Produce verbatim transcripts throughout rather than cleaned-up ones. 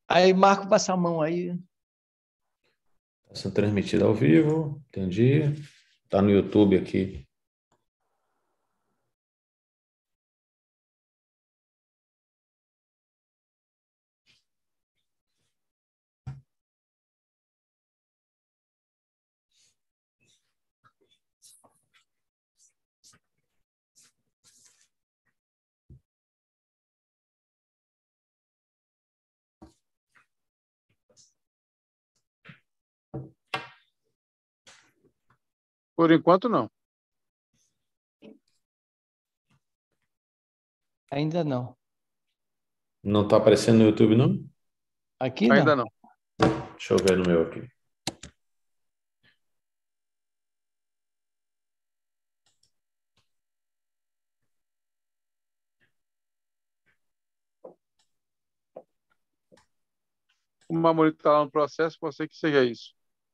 Aí, Marco, passa a mão aí. Está sendo transmitido ao vivo, entendi. Está no YouTube aqui. Por enquanto, não. Ainda não. Não está aparecendo no YouTube, não? Aqui não. Ainda não. Deixa eu ver no meu aqui. O Mamorito está lá no processo, pode ser que seja isso.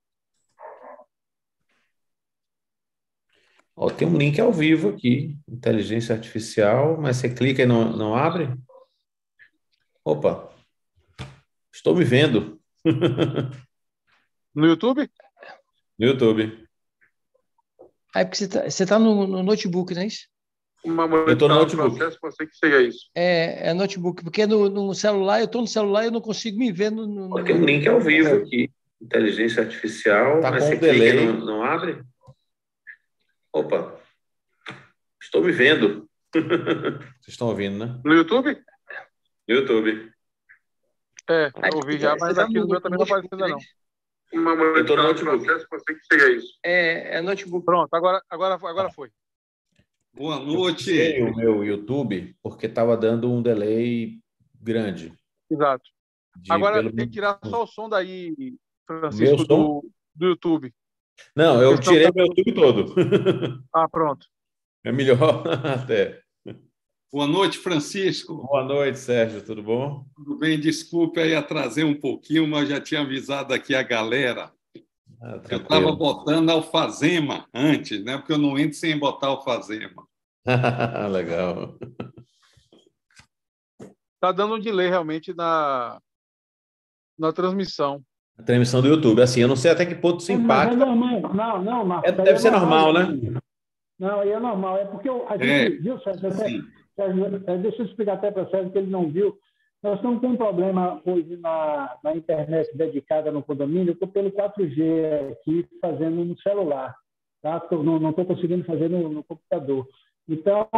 Ó, tem um link ao vivo aqui, inteligência artificial, mas você clica e não, não abre? Opa, estou me vendo. No YouTube? No YouTube. Aí, porque você está você tá no, no notebook, não é isso? O Mamorito Eu estou está no lá no notebook. processo, pode ser que seja isso. É, é notebook, porque no, no celular, eu estou no celular e eu não consigo me ver no... no, Ó, tem um no- link ao vivo aqui, inteligência artificial, Tá mas com você um clica e delay. não, não abre? Opa, estou me vendo. Vocês estão ouvindo, né? No YouTube? No YouTube. É, Aí, eu vi você já, tá, você mas tá aqui no, no meu no também não notebook, apareceu não é ainda, não. isso? O Mamorito Eu estou no está lá no notebook. processo, pode ser que seja isso. É, é notebook. Pronto, agora, agora, agora foi. Boa Eu noite. fechei o meu YouTube porque estava dando um delay grande. Exato. De, Agora pelo tem que tirar só o som daí, o meu Francisco, som? do, do YouTube. Não, eu Porque senão tirei tá meu dando... YouTube todo. Ah, pronto. É melhor até. Boa noite, Francisco. Boa noite, Sérgio. Tudo bom? Tudo bem? Desculpe aí atrasei um pouquinho, mas já tinha avisado aqui a galera. Ah, Eu estava tranquilo. botando alfazema antes, né? Porque eu não entro sem botar alfazema. Legal. Tá dando um delay realmente na, na transmissão. A transmissão do YouTube, assim, eu não sei até que ponto isso É, mas é impacta. normal. Não, não, Marcos. É, isso aí deve é ser normal, né? isso. Não, aí é normal. É porque eu- a gente É, viu, Sérgio, até, sim. Sérgio, é, deixa eu explicar até para o Sérgio que ele não viu. Nós estamos com um problema hoje na, na internet dedicada no condomínio. Eu estou pelo quatro G aqui fazendo no celular. Tá? Tô- não estou conseguindo fazer no, no computador. Então,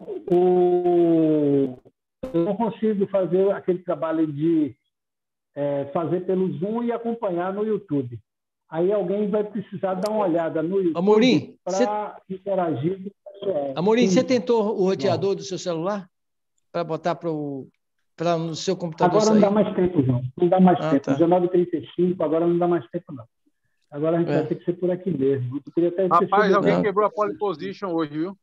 o, eu não consigo fazer aquele trabalho de é, fazer pelo Zoom e acompanhar no YouTube. Aí alguém vai precisar dar uma olhada no YouTube Amorim, você para interagir com o pessoal. Amorim, você Sim. tentou o Bom, roteador do seu celular para botar para no seu computador agora não dá sair? mais tempo, João. Não dá mais Ah, tempo. tá. dezenove e trinta e cinco, agora não dá mais tempo, não. Agora a gente vai É. ter que ser por aqui mesmo. Eu queria até ter Rapaz, sido... alguém Não. quebrou a pole position hoje, viu?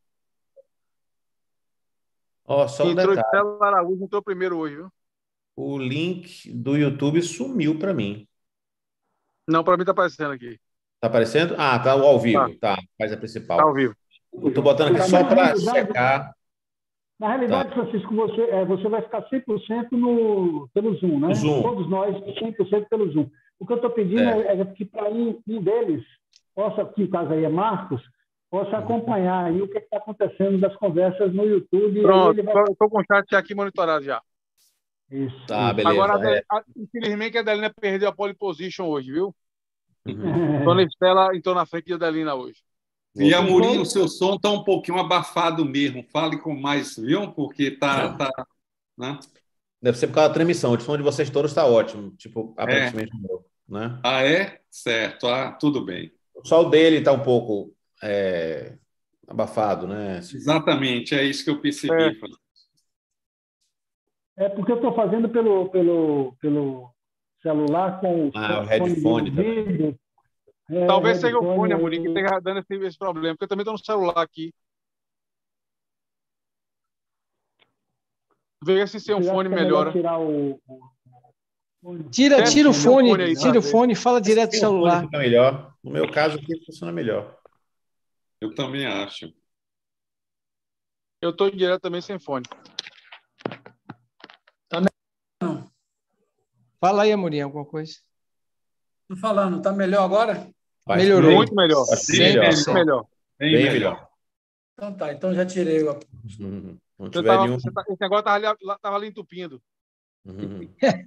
Ó, só um Entrou detalhe. Estela Araújo, entrou primeiro hoje, viu? O link do YouTube sumiu para mim. Não, para mim tá aparecendo aqui. Tá aparecendo? Ah, tá o ao Tá, vivo. Tá, faz a tá principal. ao vivo. Eu tô botando aqui Tá, só na para realidade, checar. na Tá. realidade, Francisco, você, é, você vai ficar cem por cento no, pelo Zoom, O né? Zoom. Todos nós, cem por cento pelo Zoom. O que eu estou pedindo É. é, é que para um, um deles, possa, que no caso aí é Marcos, possa acompanhar aí o que está acontecendo das conversas no YouTube. E aí Pronto, ele vai... tô, tô com o chat aqui monitorado já. Isso, Tá, isso. beleza. Agora, a Del- É. a- infelizmente, a Adelina perdeu a pole position hoje, viu? Uhum. Dona Estela entrou na frente de Adelina hoje. E, Voltou. Amorim, o seu som está um pouquinho abafado mesmo. Fale com mais, viu? Porque tá, tá, né? Deve ser por causa da transmissão. O som de vocês todos está ótimo. Tipo, É. aparentemente o meu, né? Ah, é? Certo. Ah, tudo bem. Só o dele está um pouco é, abafado, né? Exatamente, é isso que eu É, percebi. Francisco. É porque eu estou fazendo pelo, pelo, pelo celular com o Ah, o fone de headphone também. ouvido. É, talvez seja o headphone, fone, Amorim, que aí... esteja dando esse, esse problema, porque eu também estou no celular aqui. Vê se sem um Você acha fone que é melhor melhora. tirar o... o... Tira, Teste tira o sem um fone, fone aí para tira o ver. fone e fala direto do Sem o fone celular. fica melhor. No meu caso aqui funciona melhor. Eu também acho. Eu estou direto também sem fone. Fala aí, Amorim, alguma coisa. Estou falando, está melhor agora? Faz Melhorou. bem. Muito melhor. Faz Sim, melhor. Muito melhor. Bem, Bem melhor. melhor. Então tá, então já tirei. ó. Uhum. Não Você tiver tava, nenhum. você tá- esse negócio estava ali, tava ali entupindo. Uhum.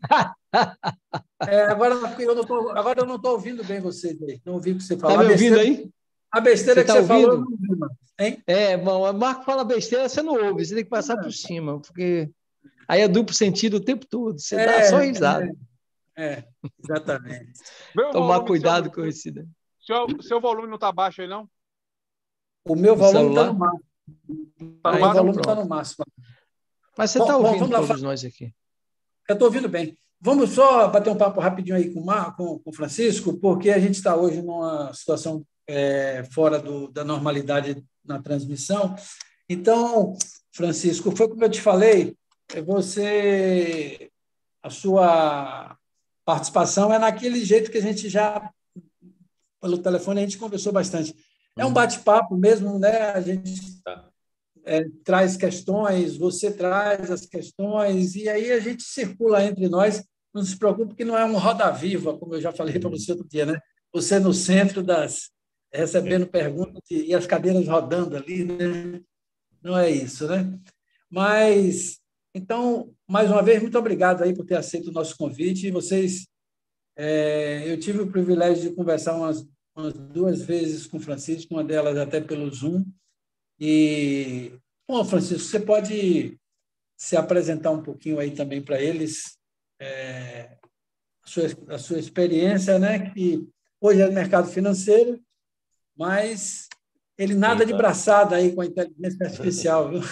É, agora, eu não tô, agora eu não estou ouvindo bem vocês aí. Não ouvi o que você falou. Tá me A ouvindo besteira, aí? a besteira Você que tá você falou, eu ouvindo? não ouvi, mano. Hein? É, bom, o Marco fala besteira, você não ouve, você tem que passar por cima, porque aí é duplo sentido o tempo todo, você dá É, só risada. é, é, exatamente. Vê o Tomar volume cuidado seu, com esse, né? seu, seu volume não está baixo aí, não? O meu O volume está celular? no máximo. Tá O no Aí, meu então máximo? volume está pronto. no máximo. Mas você Bom, está bom, ouvindo vamos lá. todos nós aqui. Eu estou ouvindo bem. Vamos só bater um papo rapidinho aí com o Mar, com, com o Francisco, porque a gente está hoje numa situação é, fora do, da normalidade na transmissão. Então, Francisco, foi como eu te falei, é você, a sua participação é naquele jeito que a gente já, pelo telefone, a gente conversou bastante. É um Uhum. bate-papo mesmo, né? A gente Tá. é, traz questões, você traz as questões, e aí a gente circula entre nós. Não se preocupe que não é um roda viva, como eu já falei para você outro dia, né? Você no centro das recebendo perguntas e, e as cadeiras rodando ali, né? Não é isso, né? Mas então, mais uma vez, muito obrigado aí por ter aceito o nosso convite. E vocês, é, eu tive o privilégio de conversar umas, umas duas vezes com o Francisco, uma delas até pelo Zoom. E, bom, Francisco, você pode se apresentar um pouquinho aí também para eles, é, a, sua, a sua experiência, né? Que hoje é no mercado financeiro, mas ele nada de braçada aí com a inteligência artificial, viu?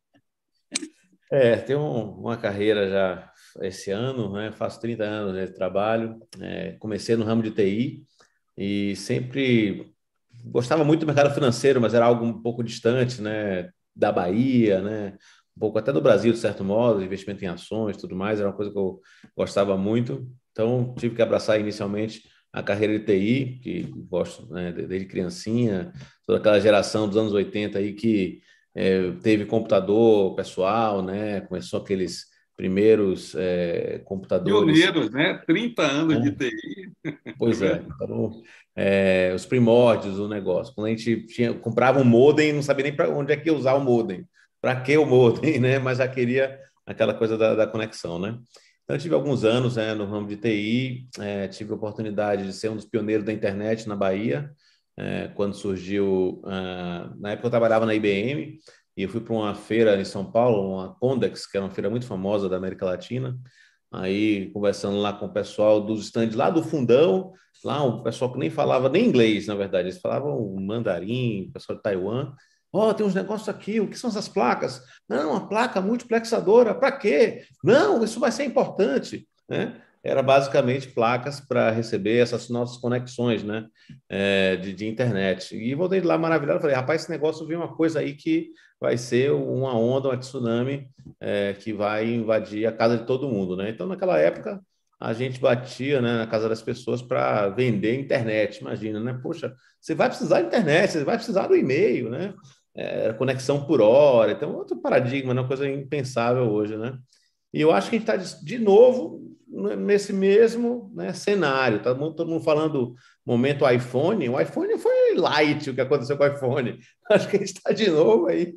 É, tenho um- uma carreira já esse ano, né? Faço trinta anos de trabalho. É, comecei no ramo de T I e sempre gostava muito do mercado financeiro, mas era algo um pouco distante, né? Da Bahia, né? Um pouco até do Brasil, de certo modo, investimento em ações, tudo mais, era uma coisa que eu gostava muito. Então, tive que abraçar inicialmente a carreira de T I, que gosto, né, desde criancinha, toda aquela geração dos anos oitenta aí que é, teve computador pessoal, né? Começou aqueles primeiros é, computadores. Pioneiros, né? trinta anos de Né? T I. Pois é, então, é, os primórdios do negócio. Quando a gente tinha, comprava um modem, não sabia nem para onde é que ia usar o modem, para que o modem, né? Mas já queria aquela coisa da, da conexão, né? Então, eu tive alguns anos, né, no ramo de T I, é, tive a oportunidade de ser um dos pioneiros da internet na Bahia, é, quando surgiu, ah, na época eu trabalhava na I B M, e eu fui para uma feira em São Paulo, uma Condex, que era uma feira muito famosa da América Latina, aí conversando lá com o pessoal dos estandes lá do fundão, lá o pessoal que nem falava nem inglês, na verdade, eles falavam mandarim, o pessoal de Taiwan. Ó, oh, tem uns negócios aqui, o que são essas placas? Não, uma placa multiplexadora, para quê? Não, isso vai ser importante, né? Era basicamente placas para receber essas nossas conexões, né, é, de, de internet. E voltei de lá maravilhado, falei, rapaz, esse negócio veio uma coisa aí que vai ser uma onda, uma tsunami, é, que vai invadir a casa de todo mundo, né? Então, naquela época, a gente batia, né, na casa das pessoas para vender internet, imagina, né? Poxa, você vai precisar de internet, você vai precisar do e-mail, né? É, conexão por hora, então outro paradigma, né? Uma coisa impensável hoje, né? E eu acho que a gente está de novo nesse mesmo, né, cenário. Tá todo mundo falando momento iPhone. O iPhone foi light o que aconteceu com o iPhone. Acho que a gente está de novo aí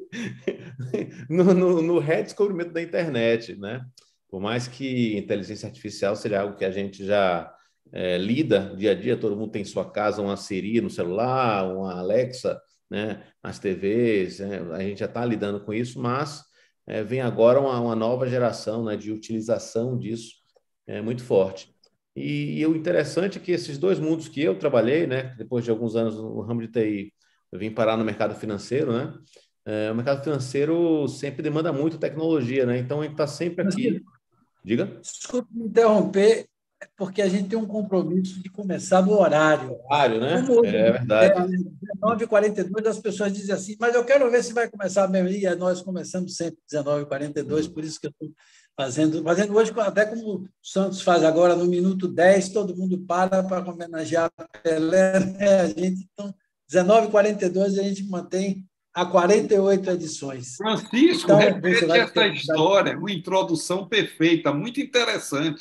no, no, no redescobrimento da internet, né? Por mais que inteligência artificial seja algo que a gente já é, lida dia a dia, todo mundo tem em sua casa uma Siri no celular, uma Alexa, né, nas T Vs, né? A gente já está lidando com isso, mas é, vem agora uma, uma nova geração, né, de utilização disso é, muito forte. E, e o interessante é que esses dois mundos que eu trabalhei, né, depois de alguns anos no ramo de T I, eu vim parar no mercado financeiro, né? É, o mercado financeiro sempre demanda muito tecnologia, né? Então a gente está sempre aqui. Diga. Desculpe me interromper, porque a gente tem um compromisso de começar no horário. Horário, né? Como é verdade. É, dezenove e quarenta e dois, as pessoas dizem assim, mas eu quero ver se vai começar mesmo. E nós começamos sempre dezenove e quarenta e dois, por isso que eu estou fazendo, fazendo hoje, até como o Santos faz agora, no minuto dez, todo mundo para para homenagear Pelé, né? A gente, então, dezenove e quarenta e dois, a gente mantém há quarenta e oito edições. Francisco, então, repete você vai essa história, uma introdução perfeita, muito interessante.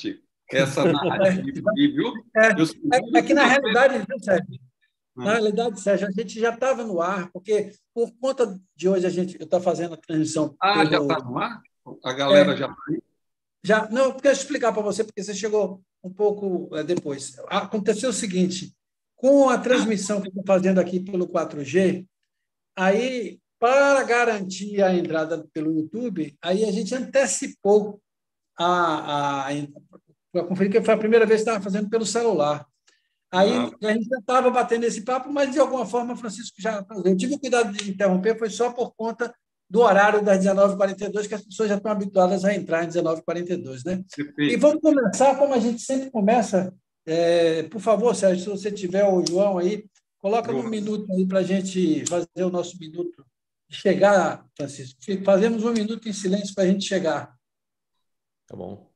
essa narrativa aí, viu? É, Eu sou é, é que, na muito- realidade, viu, Sérgio? Ah. Na realidade, Sérgio, a gente já estava no ar, porque por conta de hoje a gente está fazendo a transmissão Ah, já pelo... está no ar? A galera É. já está aí? Já, não, eu quero explicar para você, porque você chegou um pouco é, depois. Aconteceu o seguinte, com a transmissão que eu estou fazendo aqui pelo quatro G, aí, para garantir a entrada pelo YouTube, aí a gente antecipou a, a, a conferir, que foi a primeira vez que estava fazendo pelo celular. Aí Ah. a gente já estava batendo esse papo, mas, de alguma forma, Francisco já... Eu tive o cuidado de interromper, foi só por conta do horário das dezenove e quarenta e dois, que as pessoas já estão habituadas a entrar em dezenove e quarenta e dois, né? Perfeito. E vamos começar, como a gente sempre começa. É, por favor, Sérgio, se você tiver o João aí, coloca um minuto aí para a gente fazer o nosso minuto de chegar, Francisco. Fazemos um minuto em silêncio para a gente chegar. Tá bom.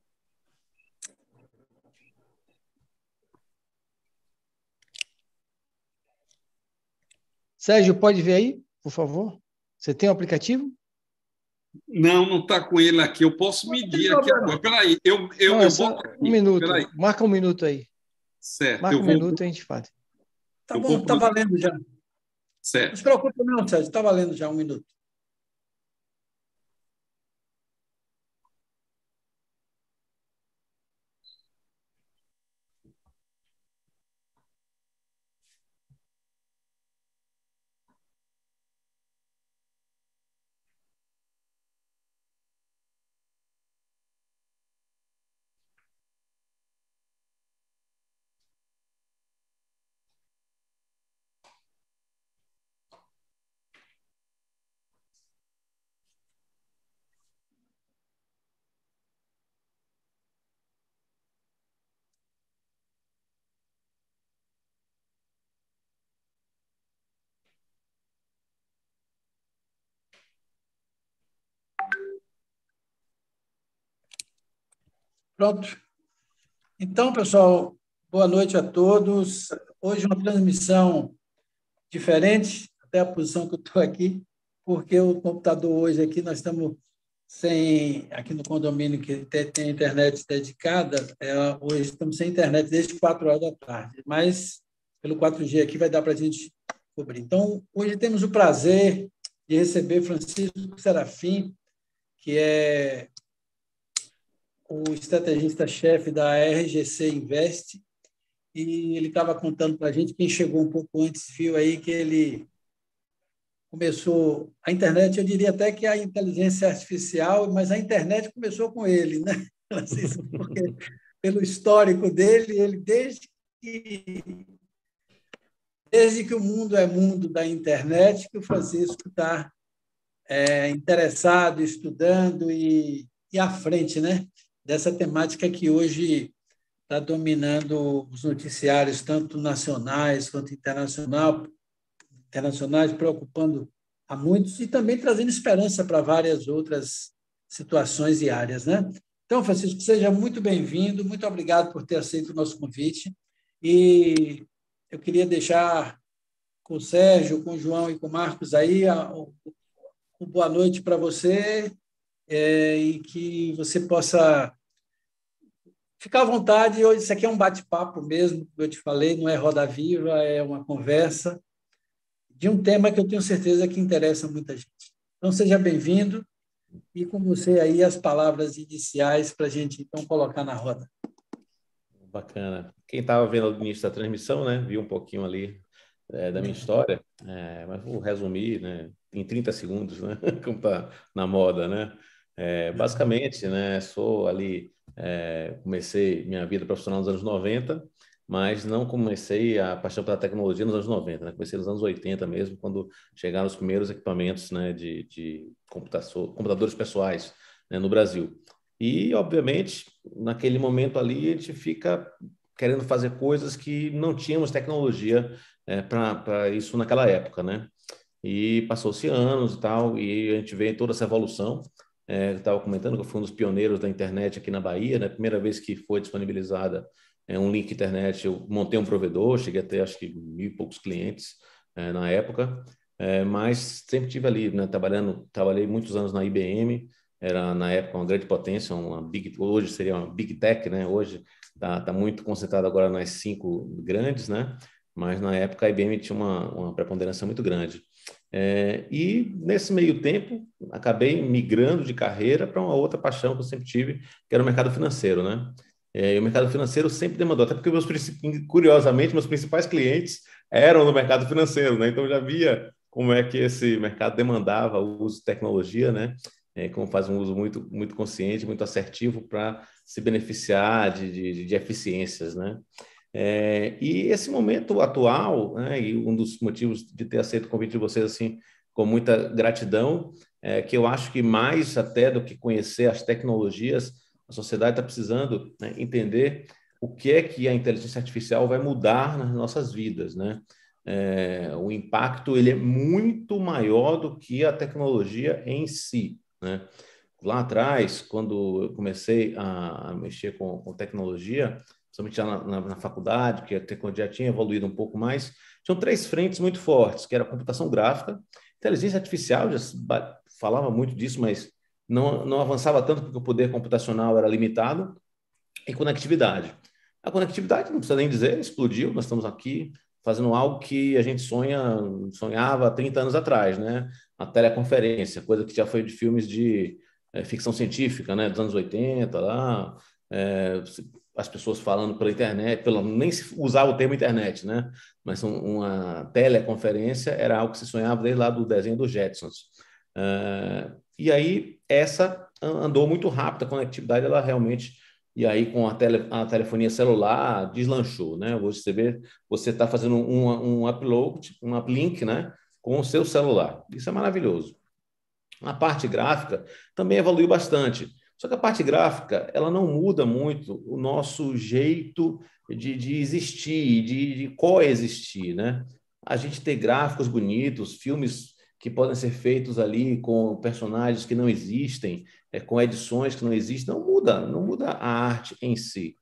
Sérgio, pode ver aí, por favor? Você tem o aplicativo? Não, não está com ele aqui. Eu posso medir aqui agora. Peraí, eu, eu, Não, eu é só boto aqui. um minuto. Peraí. Marca um minuto aí. Certo. Marca eu um vou... minuto e a gente faz. Tá eu bom, vou está pro- valendo já. Não Certo. se preocupe não, Sérgio, está valendo já um minuto. Pronto. Então, pessoal, boa noite a todos. Hoje uma transmissão diferente, até a posição que eu estou aqui, porque o computador hoje aqui, nós estamos sem, aqui no condomínio que tem, tem internet dedicada, é, hoje estamos sem internet desde quatro horas da tarde, mas pelo quatro G aqui vai dar para a gente cobrir. Então, hoje temos o prazer de receber Francisco Serafim, que é o estrategista-chefe da R G C Invest, e ele estava contando para a gente, quem chegou um pouco antes viu aí que ele começou a internet, eu diria até que a inteligência artificial, mas a internet começou com ele, né? Porque pelo histórico dele, ele desde que desde que o mundo é mundo da internet, que o Francisco está é, interessado, estudando e, e à frente, né? Dessa temática que hoje está dominando os noticiários, tanto nacionais quanto internacional, internacionais, preocupando a muitos e também trazendo esperança para várias outras situações e áreas, né? Então, Francisco, seja muito bem-vindo, muito obrigado por ter aceito o nosso convite. E eu queria deixar com o Sérgio, com o João e com o Marcos aí a, a, a boa noite para você é, e que você possa ficar à vontade. Hoje isso aqui é um bate-papo mesmo, como eu te falei, não é roda viva, é uma conversa de um tema que eu tenho certeza que interessa muita gente. Então, seja bem-vindo e com você aí as palavras iniciais para a gente, então, colocar na roda. Bacana. Quem estava vendo no início da transmissão, né, viu um pouquinho ali é, da minha história, é, mas vou resumir, né, em trinta segundos, né, como está na moda, né? É, basicamente, né, sou ali, é, comecei minha vida profissional nos anos noventa, mas não comecei a paixão pela tecnologia nos anos noventa, né? Comecei nos anos oitenta mesmo, quando chegaram os primeiros equipamentos, né, de, de computadores pessoais, né, no Brasil. E, obviamente, naquele momento ali, a gente fica querendo fazer coisas que não tínhamos tecnologia é, para isso naquela época, né? E passou-se anos e tal, e a gente vê toda essa evolução. É, eu estava comentando que eu fui um dos pioneiros da internet aqui na Bahia, né? Primeira vez que foi disponibilizada é, um link internet, eu montei um provedor, cheguei a ter acho que mil e poucos clientes é, na época, é, mas sempre tive ali, né? Trabalhando, trabalhei muitos anos na I B M, era na época uma grande potência, uma big, hoje seria uma big tech, né? Hoje Está tá muito concentrado agora nas cinco grandes, né? Mas na época a I B M tinha uma, uma preponderância muito grande. É, e nesse meio tempo, acabei migrando de carreira para uma outra paixão que eu sempre tive, que era o mercado financeiro, né? É, e o mercado financeiro sempre demandou, até porque, meus, curiosamente, meus principais clientes eram no mercado financeiro, né? Então, eu já via como é que esse mercado demandava o uso de tecnologia, né? É, como faz um uso muito, muito consciente, muito assertivo para se beneficiar de, de, de eficiências, né? É, e esse momento atual, né, e um dos motivos de ter aceito o convite de vocês assim com muita gratidão, é que eu acho que mais até do que conhecer as tecnologias, a sociedade está precisando, né, entender o que é que a inteligência artificial vai mudar nas nossas vidas, né? É, o impacto ele é muito maior do que a tecnologia em si, né? Lá atrás, quando eu comecei a, a mexer com, com tecnologia, principalmente já na, na, na faculdade, que a tecnologia tinha evoluído um pouco mais, tinham três frentes muito fortes, que era a computação gráfica, inteligência artificial, já se falava muito disso, mas não, não avançava tanto porque o poder computacional era limitado, e conectividade. A conectividade, não precisa nem dizer, explodiu, nós estamos aqui fazendo algo que a gente sonha, sonhava há trinta anos atrás, né? A teleconferência, coisa que já foi de filmes de é, ficção científica, né? Dos anos oitenta, lá, é, as pessoas falando pela internet, pela, nem se usava o termo internet, né? Mas uma teleconferência era algo que se sonhava desde lá do desenho dos Jetsons. É, e aí, essa andou muito rápido, a conectividade, ela realmente... E aí, com a, tele, a telefonia celular, deslanchou, né? Hoje você vê, você está fazendo um, um upload, um uplink, né? Com o seu celular. Isso é maravilhoso. A parte gráfica também evoluiu bastante. Só que a parte gráfica, ela não muda muito o nosso jeito de, de existir, de, de coexistir, né? A gente ter gráficos bonitos, filmes que podem ser feitos ali com personagens que não existem, é, com edições que não existem, não muda, não muda a arte em si.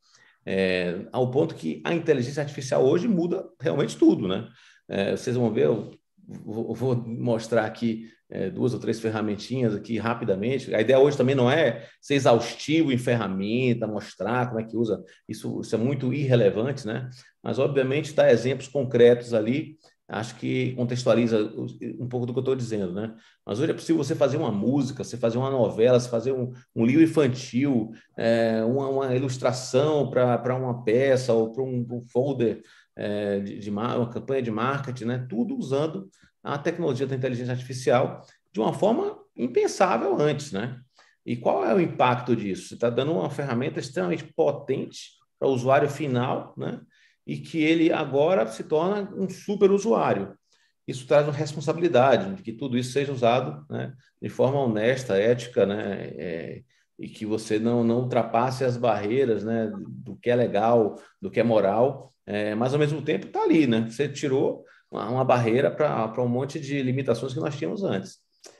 É, ao ponto que a inteligência artificial hoje muda realmente tudo, né? É, vocês vão ver, eu vou, vou mostrar aqui é, duas ou três ferramentinhas aqui rapidamente. A ideia hoje também não é ser exaustivo em ferramenta, mostrar como é que usa, isso, isso é muito irrelevante, né? Mas, obviamente, dar exemplos concretos ali, acho que contextualiza um pouco do que eu estou dizendo, né? Mas hoje é possível você fazer uma música, você fazer uma novela, você fazer um, um livro infantil, é, uma, uma ilustração para uma peça ou para um, um folder é, de, de uma campanha de marketing, né? Tudo usando a tecnologia da inteligência artificial de uma forma impensável antes, né? E qual é o impacto disso? Você está dando uma ferramenta extremamente potente para o usuário final, né? E que ele agora se torna um super usuário. Isso traz uma responsabilidade de que tudo isso seja usado, né, de forma honesta, ética, né, é, e que você não, não ultrapasse as barreiras, né, do que é legal, do que é moral, é, mas ao mesmo tempo está ali, né? Você tirou uma, uma barreira para um monte de limitações que nós tínhamos antes.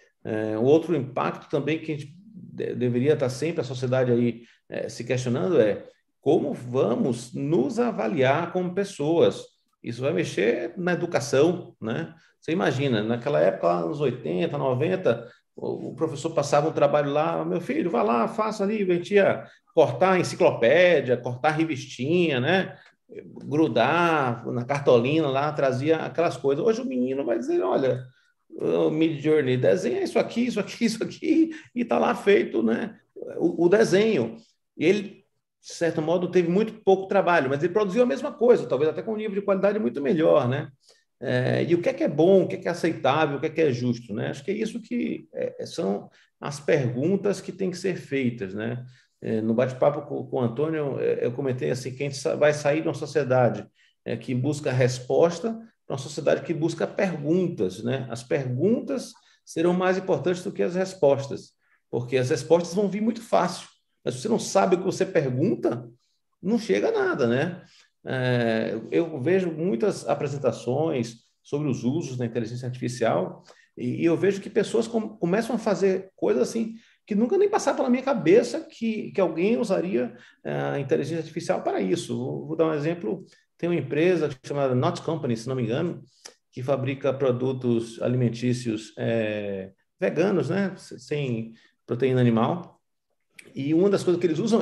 É, o outro impacto também que a gente de, deveria estar sempre a sociedade aí é, se questionando é como vamos nos avaliar como pessoas. Isso vai mexer na educação, né? Você imagina, naquela época, lá nos oitenta, noventa, o professor passava um trabalho lá, meu filho, vá lá, faça ali, a gente ia cortar enciclopédia, cortar revistinha, né? Grudar na cartolina lá, trazia aquelas coisas. Hoje o menino vai dizer, olha, o Midjourney, desenha isso aqui, isso aqui, isso aqui, e está lá feito, né? O, o desenho. E ele, de certo modo, teve muito pouco trabalho, mas ele produziu a mesma coisa, talvez até com um nível de qualidade muito melhor, né? É, e o que é que é bom, o que é que é aceitável, o que é que é justo, né? Acho que é isso que é, são as perguntas que têm que ser feitas, né? É, no bate-papo com, com o Antônio, eu comentei assim, que a gente vai sair de uma sociedade é, que busca resposta para uma sociedade que busca perguntas, né? As perguntas serão mais importantes do que as respostas, porque as respostas vão vir muito fácil. Mas se você não sabe o que você pergunta, não chega a nada, né? É, eu vejo muitas apresentações sobre os usos da inteligência artificial e, e eu vejo que pessoas com, começam a fazer coisas assim que nunca nem passaram pela minha cabeça que, que alguém usaria a inteligência artificial para isso. Vou, vou dar um exemplo. Tem uma empresa chamada Not Company, se não me engano, que fabrica produtos alimentícios é, veganos, né? Sem proteína animal. E uma das coisas que eles usam é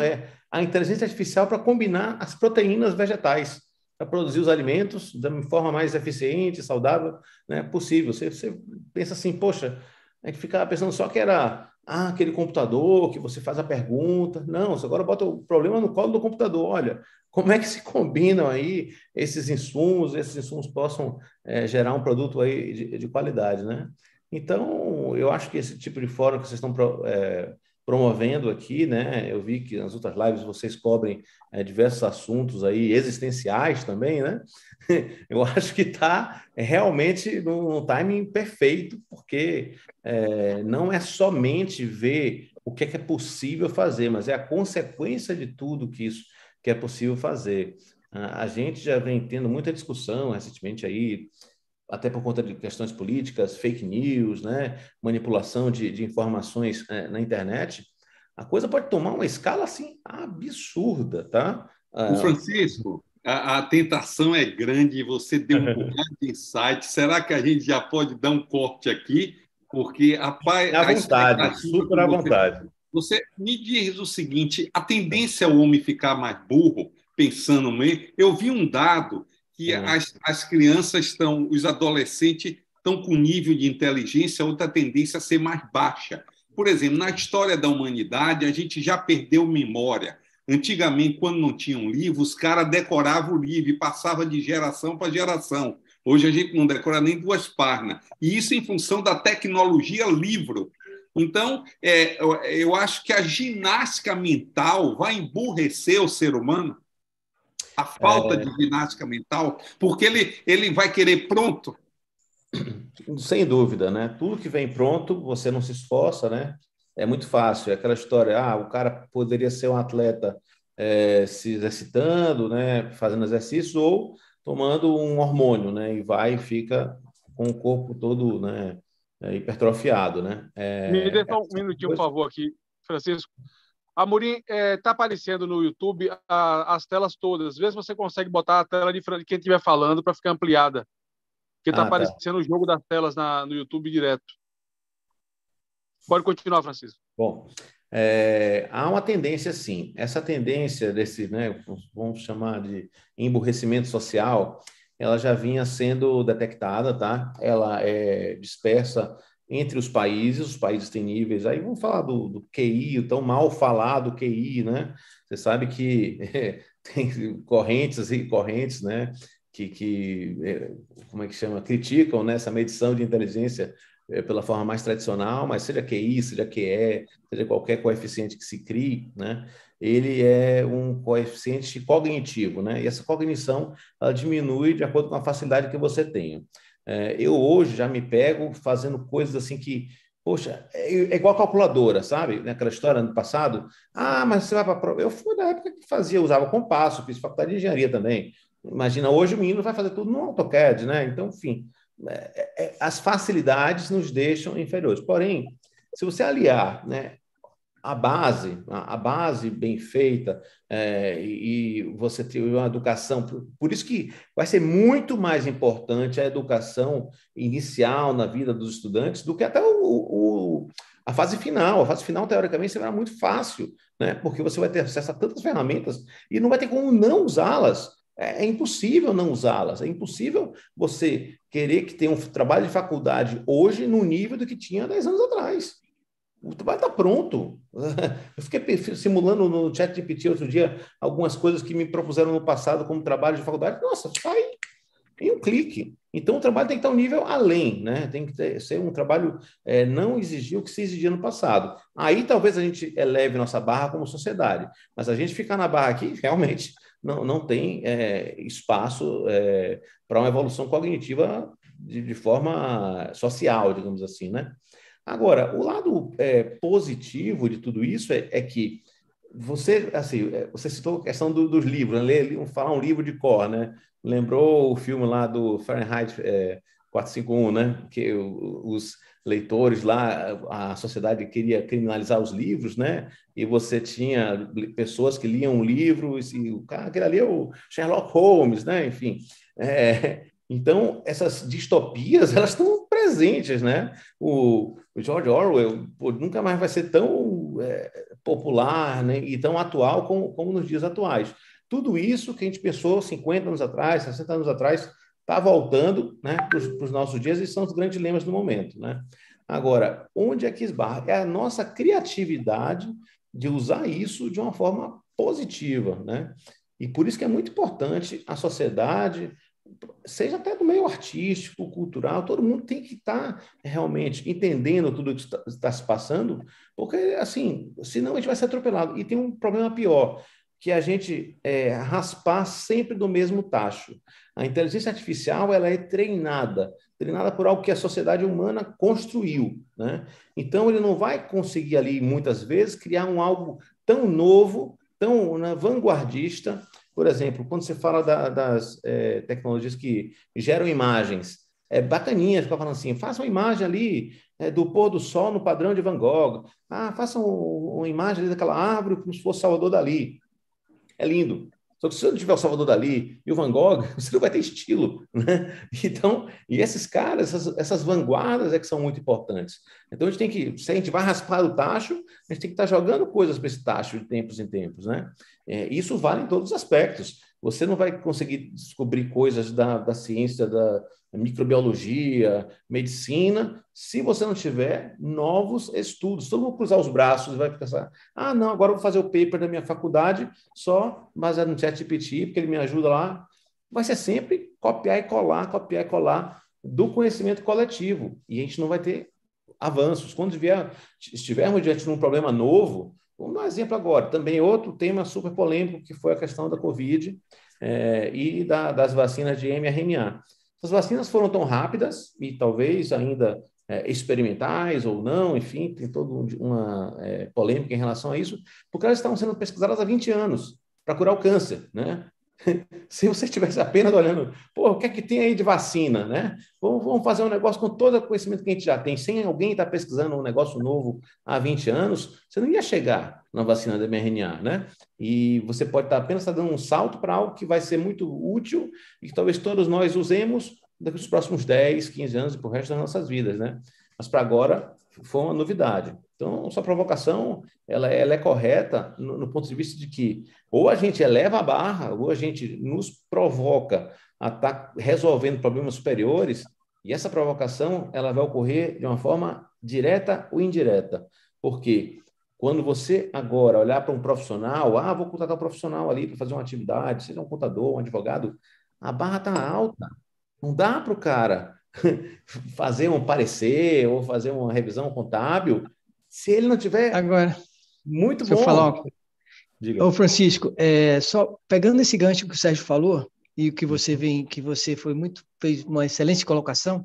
a inteligência artificial para combinar as proteínas vegetais, para produzir os alimentos da forma mais eficiente, saudável, né, possível. Você, você pensa assim, poxa, a gente ficava pensando só que era ah, aquele computador que você faz a pergunta. Não, você agora bota o problema no colo do computador. Olha, como é que se combinam aí esses insumos, esses insumos possam é, gerar um produto aí de, de qualidade, né? Então, eu acho que esse tipo de fórum que vocês estão é, promovendo aqui, né? Eu vi que nas outras lives vocês cobrem é, diversos assuntos aí existenciais também, né? Eu acho que está realmente no timing perfeito, porque é, não é somente ver o que é, que é possível fazer, mas é a consequência de tudo que isso que é possível fazer. A gente já vem tendo muita discussão recentemente aí, até por conta de questões políticas, fake news, né? Manipulação de, de informações é, na internet. A coisa pode tomar uma escala assim absurda, tá? O Francisco, a, a tentação é grande e você deu um bocado de insight. Será que a gente já pode dar um corte aqui? Porque a, é à a vontade, super à vontade. Você me diz o seguinte: a tendência é o homem ficar mais burro, pensando mesmo. Eu vi um dado que hum. as, as crianças estão, os adolescentes estão com nível de inteligência, outra tendência a ser mais baixa. Por exemplo, na história da humanidade, a gente já perdeu memória. Antigamente, quando não tinha um livro, os caras decoravam o livro e passava de geração para geração. Hoje a gente não decora nem duas páginas. E isso em função da tecnologia livro. Então, é, eu acho que a ginástica mental vai emburrecer o ser humano, a falta é... de ginástica mental, porque ele, ele vai querer pronto. Sem dúvida, né? Tudo que vem pronto, você não se esforça, né? É muito fácil. É aquela história, ah, o cara poderia ser um atleta é, se exercitando, né? Fazendo exercício ou tomando um hormônio, né? E vai e fica com o corpo todo, né? É, hipertrofiado, né? É, Me dê só um minutinho, por favor, aqui, Francisco. Amorim, está é, tá aparecendo no YouTube a, as telas todas. Vê se você consegue botar a tela de quem estiver falando para ficar ampliada. Porque está ah, aparecendo tá. o jogo das telas na, no YouTube direto. Pode continuar, Francisco. Bom, é, há uma tendência, sim. Essa tendência desse, né, vamos chamar de emburrecimento social, ela já vinha sendo detectada, tá? Ela é dispersa entre os países, os países têm níveis, aí vamos falar do, do Q I, o tão mal falado Q I, né? Você sabe que é, tem correntes e correntes, né? Que, que é, como é que chama? Criticam, né, essa medição de inteligência é, pela forma mais tradicional, mas seja Q I, seja Q E, seja qualquer coeficiente que se crie, né? Ele é um coeficiente cognitivo, né? E essa cognição, ela diminui de acordo com a facilidade que você tenha. É, eu hoje já me pego fazendo coisas assim que, poxa, é, é igual a calculadora, sabe? Naquela história ano passado, ah, mas você vai para a prova. Eu fui na época que fazia, usava compasso, fiz faculdade de engenharia também. Imagina, hoje o menino vai fazer tudo no AutoCAD, né? Então, enfim, é, é, as facilidades nos deixam inferiores. Porém, se você aliar, né, a base, a base bem feita, é, e você ter uma educação, por, por isso que vai ser muito mais importante a educação inicial na vida dos estudantes do que até o, o, a fase final. A fase final, teoricamente, será muito fácil, né? Porque você vai ter acesso a tantas ferramentas e não vai ter como não usá-las. É, é impossível não usá-las, é impossível você querer que tenha um trabalho de faculdade hoje no nível do que tinha dez anos atrás. O trabalho está pronto. Eu fiquei simulando no ChatGPT outro dia algumas coisas que me propuseram no passado como trabalho de faculdade. Nossa, sai em um clique. Então, o trabalho tem que estar um nível além, né? Tem que ter, ser um trabalho, é, não exigir o que se exigia no passado. Aí, talvez a gente eleve nossa barra como sociedade. Mas a gente ficar na barra aqui, realmente, não, não tem é, espaço é, para uma evolução cognitiva de, de forma social, digamos assim, né? Agora, o lado é, positivo de tudo isso é, é que você, assim, você citou a questão do, dos livros, né? Ler, falar um livro de cor, né? Lembrou o filme lá do Fahrenheit é, quatrocentos e cinquenta e um, né? Que os leitores lá, a sociedade queria criminalizar os livros, né? E você tinha pessoas que liam um livro e o cara, aquele ali é o Sherlock Holmes, né? Enfim, é, então essas distopias, elas estão presentes, né? O, o George Orwell, pô, nunca mais vai ser tão é, popular, né, e tão atual como, como nos dias atuais. Tudo isso que a gente pensou cinquenta anos atrás, sessenta anos atrás, está voltando, né, para os nossos dias e são os grandes dilemas do momento, né? Agora, onde é que esbarra? É a nossa criatividade de usar isso de uma forma positiva, né? E por isso que é muito importante a sociedade, seja até do meio artístico, cultural, todo mundo tem que estar realmente entendendo tudo o que está, está se passando, porque, assim, senão a gente vai ser atropelado. E tem um problema pior, que a gente é, raspar sempre do mesmo tacho. A inteligência artificial ela é treinada, treinada por algo que a sociedade humana construiu, né? Então, ele não vai conseguir ali, muitas vezes, criar um algo tão novo, tão, né, vanguardista. Por exemplo, quando você fala da, das é, tecnologias que geram imagens, é bacaninha ficar falando assim, faça uma imagem ali é, do pôr do sol no padrão de Van Gogh, ah, faça um, uma imagem ali daquela árvore como se fosse Salvador Dalí. É lindo. Só que se você não tiver o Salvador Dalí e o Van Gogh, você não vai ter estilo, né? Então, e esses caras, essas, essas vanguardas é que são muito importantes. Então, a gente tem que, se a gente vai raspar o tacho, a gente tem que estar jogando coisas para esse tacho de tempos em tempos, né? É, isso vale em todos os aspectos. Você não vai conseguir descobrir coisas da, da ciência, da microbiologia, medicina, se você não tiver novos estudos. Todo mundo cruzar os braços e vai pensar, ah, não, agora eu vou fazer o paper da minha faculdade só baseado no ChatGPT, porque ele me ajuda lá. Vai ser sempre copiar e colar, copiar e colar do conhecimento coletivo. E a gente não vai ter avanços. Quando vier, estivermos diante de um problema novo, vamos dar um exemplo agora. Também outro tema super polêmico, que foi a questão da Covid é, e da, das vacinas de M R N A. As vacinas foram tão rápidas e talvez ainda é, experimentais ou não, enfim, tem toda uma é, polêmica em relação a isso, porque elas estavam sendo pesquisadas há vinte anos para curar o câncer, né? Se você estivesse apenas olhando, pô, o que é que tem aí de vacina, né? Vamos, vamos fazer um negócio com todo o conhecimento que a gente já tem, sem alguém estar pesquisando um negócio novo há vinte anos, você não ia chegar na vacina da M R N A, né? E você pode estar apenas estar dando um salto para algo que vai ser muito útil e que talvez todos nós usemos daqui nos próximos dez, quinze anos e para o resto das nossas vidas, né? Mas para agora foi uma novidade. Então, sua provocação ela, ela é correta no, no ponto de vista de que ou a gente eleva a barra, ou a gente nos provoca a estar resolvendo problemas superiores, e essa provocação ela vai ocorrer de uma forma direta ou indireta. Porque quando você agora olhar para um profissional, ah, vou contratar um profissional ali para fazer uma atividade, seja um contador, um advogado, a barra está alta. Não dá para o cara fazer um parecer ou fazer uma revisão contábil se ele não tiver agora, muito se bom. Eu falar uma... Diga. Ô, Francisco, é, só pegando esse gancho que o Sérgio falou e o que você vem, que você foi muito fez uma excelente colocação,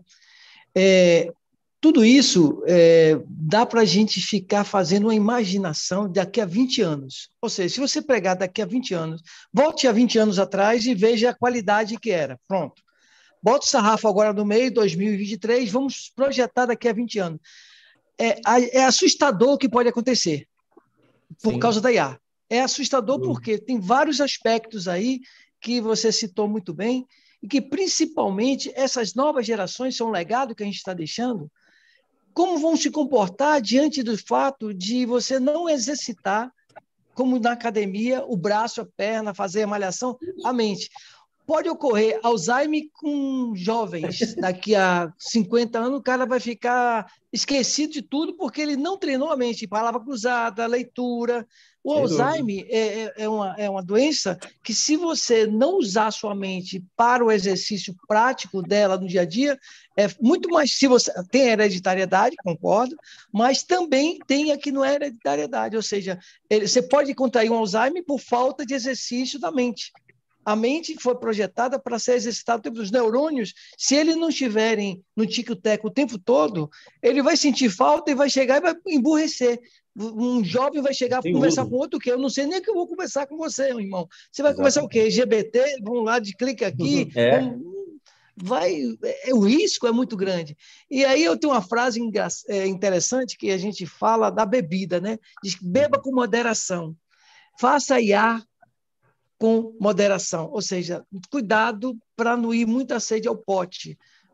é, tudo isso é, dá para a gente ficar fazendo uma imaginação daqui a vinte anos. Ou seja, se você pegar daqui a vinte anos, volte a vinte anos atrás e veja a qualidade que era. Pronto. Bota o sarrafo agora no meio, dois mil e vinte e três, vamos projetar daqui a vinte anos. É, é assustador o que pode acontecer por Sim. causa da I A. É assustador porque tem vários aspectos aí que você citou muito bem e que, principalmente, essas novas gerações são um legado que a gente está deixando. Como vão se comportar diante do fato de você não exercitar, como na academia, o braço, a perna, fazer a malhação, a mente? Pode ocorrer Alzheimer com jovens. Daqui a cinquenta anos, o cara vai ficar esquecido de tudo porque ele não treinou a mente. Palavra cruzada, leitura. O Sem Alzheimer é, é, uma, é uma doença que, se você não usar a sua mente para o exercício prático dela no dia a dia, é muito mais... Se você tem hereditariedade, concordo, mas também tem a que não é hereditariedade. Ou seja, ele, você pode contrair um Alzheimer por falta de exercício da mente. A mente foi projetada para ser exercitada o tempo dos neurônios. Se eles não estiverem no tique-teco o tempo todo, ele vai sentir falta e vai chegar e vai emburrecer. Um jovem vai chegar para conversar uso. com outro que eu não sei nem que eu vou conversar com você, irmão. Você vai Exatamente. conversar o quê? L G B T? Vamos lá, de clique aqui. É. Vamos... Vai, é, o risco é muito grande. E aí eu tenho uma frase engra... é, interessante que a gente fala da bebida, né? Diz que beba com moderação. Faça I A com moderação, ou seja, cuidado para não ir muita sede ao pote,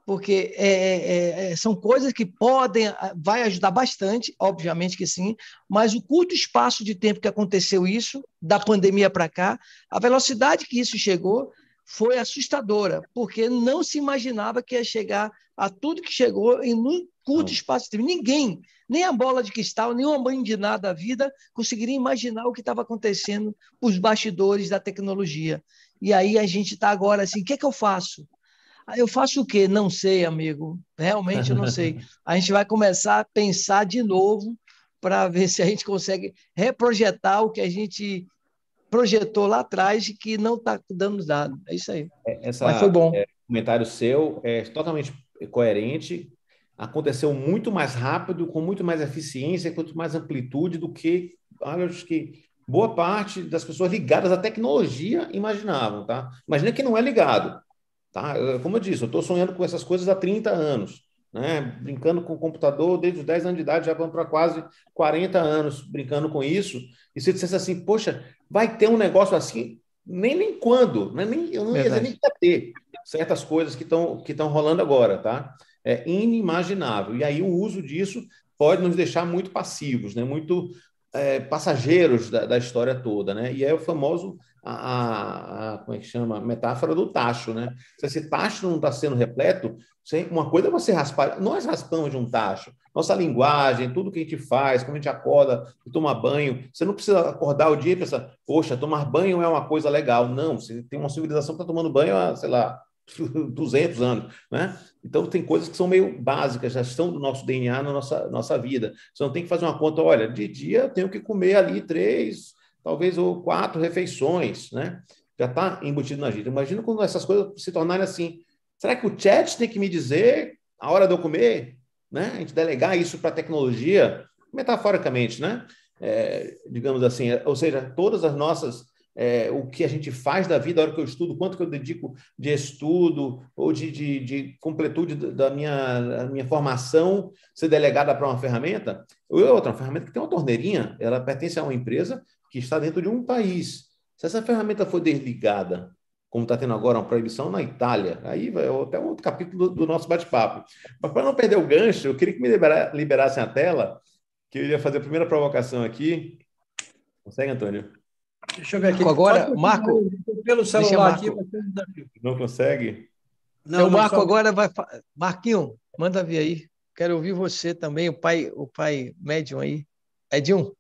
porque é, é, é, são coisas que podem, vai ajudar bastante, obviamente que sim, mas o curto espaço de tempo que aconteceu isso, da pandemia para cá, a velocidade que isso chegou foi assustadora, porque não se imaginava que ia chegar a tudo que chegou em um curto não. espaço de tempo. Ninguém, nem a bola de cristal, nem uma mãe de nada da vida conseguiria imaginar o que estava acontecendo os bastidores da tecnologia. E aí a gente está agora assim, o que é que eu faço? Eu faço o quê? Não sei, amigo. Realmente eu não sei. A gente vai começar a pensar de novo para ver se a gente consegue reprojetar o que a gente projetou lá atrás e que não está dando dado. É isso aí. Essa, Mas foi bom. É, comentário seu é totalmente coerente. Aconteceu muito mais rápido, com muito mais eficiência, com muito mais amplitude do que, acho que boa parte das pessoas ligadas à tecnologia imaginavam, tá? Imagina quem não é ligado. Tá? Como eu disse, eu estou sonhando com essas coisas há trinta anos, né? Brincando com o computador desde os dez anos de idade, já vamos para quase quarenta anos brincando com isso. E se eu dissesse assim, poxa, vai ter um negócio assim, nem, nem quando, né? nem, eu não ia dizer nem que ia ter certas coisas que estão que estão rolando agora, tá? É inimaginável. E aí o uso disso pode nos deixar muito passivos, né? Muito é, passageiros da, da história toda, né? E é o famoso A, a, a, como é que chama? Metáfora do tacho, né? Se esse tacho não está sendo repleto, uma coisa é você raspar. Nós raspamos de um tacho. Nossa linguagem, tudo que a gente faz, como a gente acorda e toma banho. Você não precisa acordar o dia e pensar, poxa, tomar banho é uma coisa legal. Não, você tem uma civilização que está tomando banho há, sei lá, duzentos anos, né? Então, tem coisas que são meio básicas, já estão no nosso D N A, na nossa, nossa vida. Você não tem que fazer uma conta, olha, de dia eu tenho que comer ali três... talvez ou quatro refeições, né? Já está embutido na gente. Imagina quando essas coisas se tornarem assim. Será que o chat tem que me dizer a hora de eu comer? Né? A gente delegar isso para a tecnologia, metaforicamente, né? É, digamos assim, ou seja, todas as nossas, é, o que a gente faz da vida, a hora que eu estudo, quanto que eu dedico de estudo ou de, de, de completude da minha, da minha formação ser delegada para uma ferramenta, ou outra, uma ferramenta que tem uma torneirinha, ela pertence a uma empresa que está dentro de um país. Se essa ferramenta for desligada, como está tendo agora uma proibição na Itália, aí vai até um outro capítulo do, do nosso bate-papo. Mas para não perder o gancho, eu queria que me libera, liberassem a tela, que eu ia fazer a primeira provocação aqui. Consegue, Antônio? Deixa eu ver aqui. Agora, Marco, pelo celular Marco. aqui. Não consegue? Não, o Marco só... agora vai... Marquinho, manda vir aí. Quero ouvir você também, o pai, o pai médium aí. Edinho?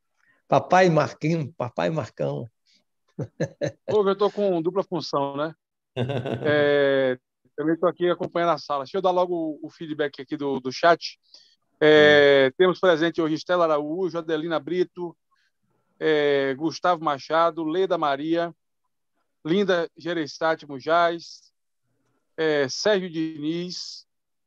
Papai Marquinho, papai Marcão. Pô, eu estou com dupla função, né? É, também estou aqui acompanhando a sala. Deixa eu dar logo o feedback aqui do, do chat. É, hum. Temos presente hoje Estela Araújo, Adelina Brito, é, Gustavo Machado, Leda Maria, Linda Gereissati Mujaz, é, Sérgio Diniz,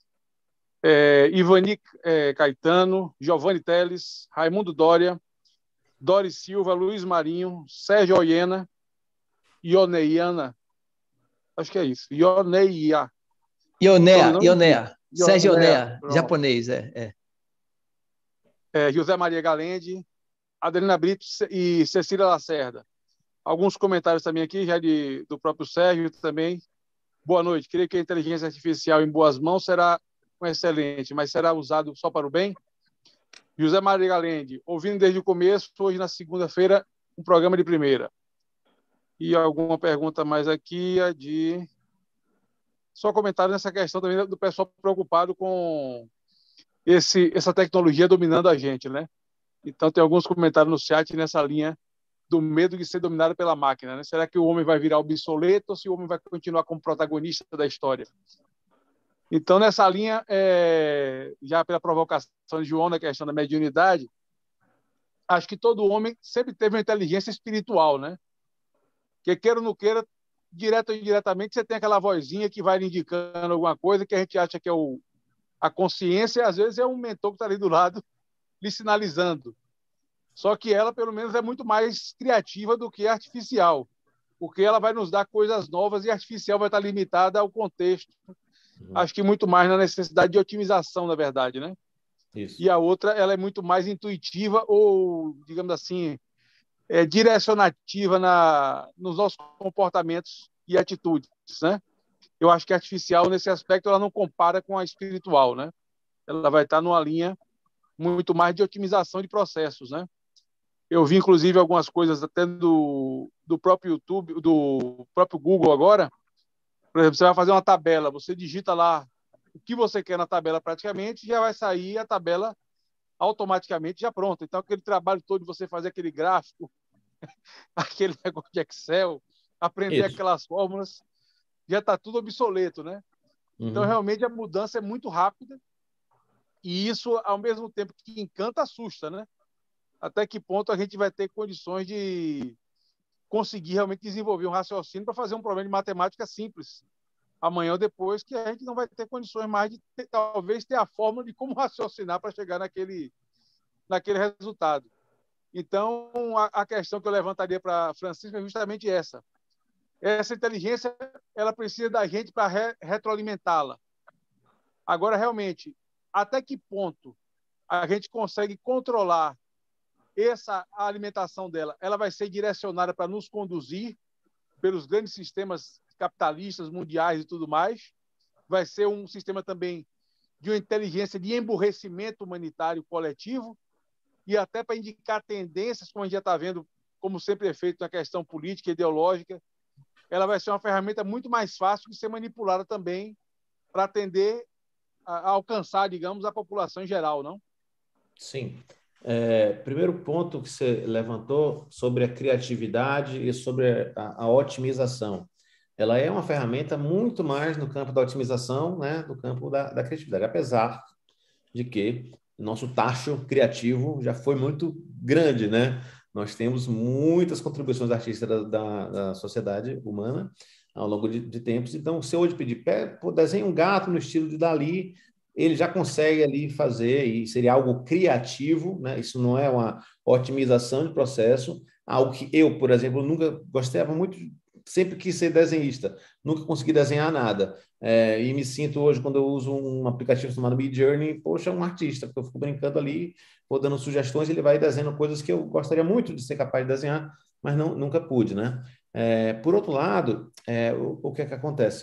é, Ivani é, Caetano, Giovanni Teles, Raimundo Dória, Doris Silva, Luiz Marinho, Sérgio Oyena, Ioneiana, acho que é isso, Ioneia. Ionea, Ionea, Sérgio Ionea, japonês, é, é. é. José Maria Galende, Adelina Brito e Cecília Lacerda. Alguns comentários também aqui, já de, do próprio Sérgio também. Boa noite, creio que a inteligência artificial em boas mãos será excelente, mas será usado só para o bem? José Maria Galende, ouvindo desde o começo, hoje na segunda-feira, um programa de primeira. E alguma pergunta mais aqui, a de... Só comentário nessa questão também do pessoal preocupado com esse, essa tecnologia dominando a gente, né? Então, tem alguns comentários no chat nessa linha do medo de ser dominado pela máquina, né? Será que o homem vai virar obsoleto ou se o homem vai continuar como protagonista da história? Então, nessa linha, é, já pela provocação de João na questão da mediunidade, acho que todo homem sempre teve uma inteligência espiritual, né? Que queira ou não queira, direto ou indiretamente, você tem aquela vozinha que vai lhe indicando alguma coisa que a gente acha que é o, a consciência, e às vezes é um mentor que está ali do lado lhe sinalizando. Só que ela, pelo menos, é muito mais criativa do que artificial, porque ela vai nos dar coisas novas e artificial vai estar limitada ao contexto. Uhum. Acho que muito mais na necessidade de otimização, na verdade, né? Isso. E a outra, ela é muito mais intuitiva ou, digamos assim, é, direcionativa na, nos nossos comportamentos e atitudes, né? eu acho que a artificial, nesse aspecto, ela não compara com a espiritual, né? Ela vai estar numa linha muito mais de otimização de processos, né? Eu vi, inclusive, algumas coisas até do, do próprio YouTube, do próprio Google agora. Por exemplo, você vai fazer uma tabela, você digita lá o que você quer na tabela praticamente, já vai sair a tabela automaticamente já pronta. Então, aquele trabalho todo de você fazer aquele gráfico, aquele negócio de Excel, aprender Isso. aquelas fórmulas, já está tudo obsoleto, né? Uhum. Então, realmente, a mudança é muito rápida e isso, ao mesmo tempo que encanta, assusta, né? Até que ponto a gente vai ter condições de conseguir realmente desenvolver um raciocínio para fazer um problema de matemática simples amanhã ou depois, que a gente não vai ter condições mais de ter, talvez ter a fórmula de como raciocinar para chegar naquele, naquele resultado. Então, a, a questão que eu levantaria para Francisco é justamente essa. Essa inteligência, ela precisa da gente para re, retroalimentá-la. Agora, realmente, até que ponto a gente consegue controlar essa alimentação dela? Ela vai ser direcionada para nos conduzir pelos grandes sistemas capitalistas mundiais e tudo mais. Vai ser um sistema também de uma inteligência de emburrecimento humanitário coletivo e até para indicar tendências, como a gente já está vendo, como sempre é feito na questão política e ideológica. Ela vai ser uma ferramenta muito mais fácil de ser manipulada também para atender a, a alcançar, digamos, a população em geral, não? Sim. É, primeiro ponto que você levantou sobre a criatividade e sobre a, a otimização. Ela é uma ferramenta muito mais no campo da otimização, né, do campo da, da criatividade, apesar de que nosso tacho criativo já foi muito grande, né? Nós temos muitas contribuições artísticas da, da, da sociedade humana ao longo de, de tempos. Então, se eu hoje pedir, pô, desenhe um gato no estilo de Dalí, ele já consegue ali fazer, e seria algo criativo, né? Isso não é uma otimização de processo, algo que eu, por exemplo, nunca gostava muito, sempre quis ser desenhista, nunca consegui desenhar nada. É, e me sinto hoje, quando eu uso um aplicativo chamado Midjourney, poxa, um artista, porque eu fico brincando ali, vou dando sugestões, ele vai desenhando coisas que eu gostaria muito de ser capaz de desenhar, mas não, nunca pude, né? É, por outro lado, é, o, o que é que acontece?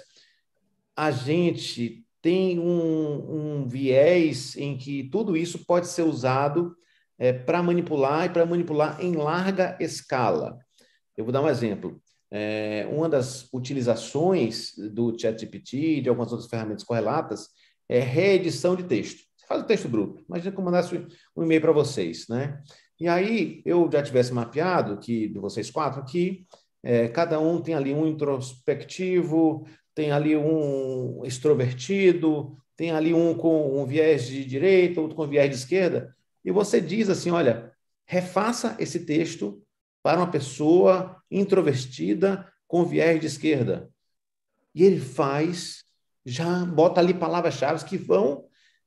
A gente tem um, um viés em que tudo isso pode ser usado é, para manipular e para manipular em larga escala. Eu vou dar um exemplo. É, uma das utilizações do ChatGPT e de algumas outras ferramentas correlatas é reedição de texto. Você faz o texto bruto. Imagina que eu mandasse um e-mail para vocês, né? E aí eu já tivesse mapeado que de vocês quatro aqui, é, cada um tem ali um introspectivo, tem ali um extrovertido, tem ali um com um viés de direita, outro com viés de esquerda, e você diz assim, olha, refaça esse texto para uma pessoa introvertida com viés de esquerda. E ele faz, já bota ali palavras-chave que vão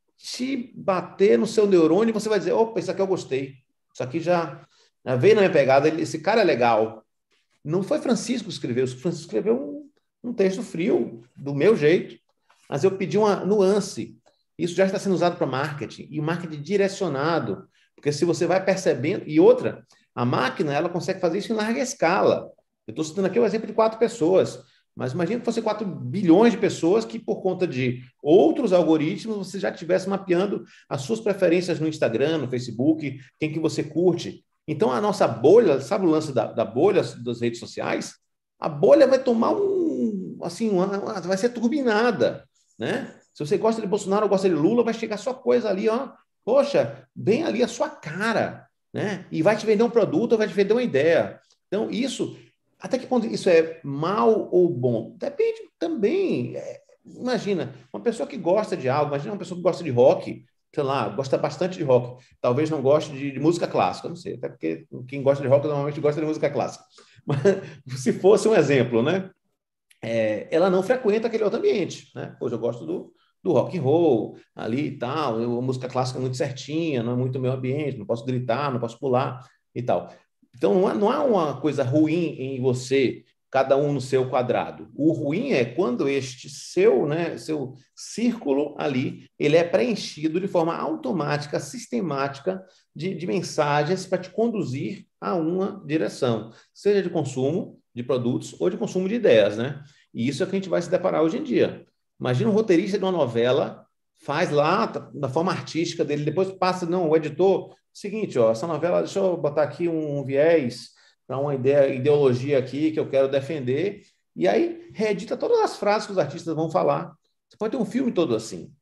te bater no seu neurônio e você vai dizer, opa, isso aqui eu gostei. Isso aqui já, já veio na minha pegada, esse cara é legal. Não foi Francisco que escreveu, Francisco escreveu um, um texto frio, do meu jeito, mas eu pedi uma nuance. Isso já está sendo usado para marketing, e o marketing direcionado, porque se você vai percebendo... E outra, a máquina, ela consegue fazer isso em larga escala. Eu estou citando aqui o exemplo de quatro pessoas, mas imagina que fosse quatro bilhões de pessoas que, por conta de outros algoritmos, você já estivesse mapeando as suas preferências no Instagram, no Facebook, quem que você curte. Então, a nossa bolha, sabe o lance da, da bolha das redes sociais? A bolha vai tomar um... assim, uma, uma, vai ser turbinada, né? Se você gosta de Bolsonaro ou gosta de Lula, vai chegar sua coisa ali, ó, poxa, bem ali a sua cara, né? E vai te vender um produto, vai te vender uma ideia. Então, isso, até que ponto isso é mal ou bom? Depende também. É, imagina, uma pessoa que gosta de algo, imagina uma pessoa que gosta de rock, sei lá, gosta bastante de rock, talvez não goste de, de música clássica, não sei, até porque quem gosta de rock normalmente gosta de música clássica. Mas se fosse um exemplo, né? É, ela não frequenta aquele outro ambiente, né? Pois eu gosto do, do rock and roll, ali e tal, eu, a música clássica é muito certinha, não é muito meu ambiente, não posso gritar, não posso pular e tal. Então, não há, não há uma coisa ruim em você, cada um no seu quadrado. O ruim é quando este seu, né, seu círculo ali, ele é preenchido de forma automática, sistemática, de, de mensagens para te conduzir a uma direção, seja de consumo de produtos ou de consumo de ideias, né? E isso é o que a gente vai se deparar hoje em dia. Imagina um roteirista de uma novela, faz lá da forma artística dele, depois passa, não, o editor, seguinte, ó, essa novela, deixa eu botar aqui um viés para uma ideia, ideologia aqui que eu quero defender, e aí reedita todas as frases que os artistas vão falar. Você pode ter um filme todo assim.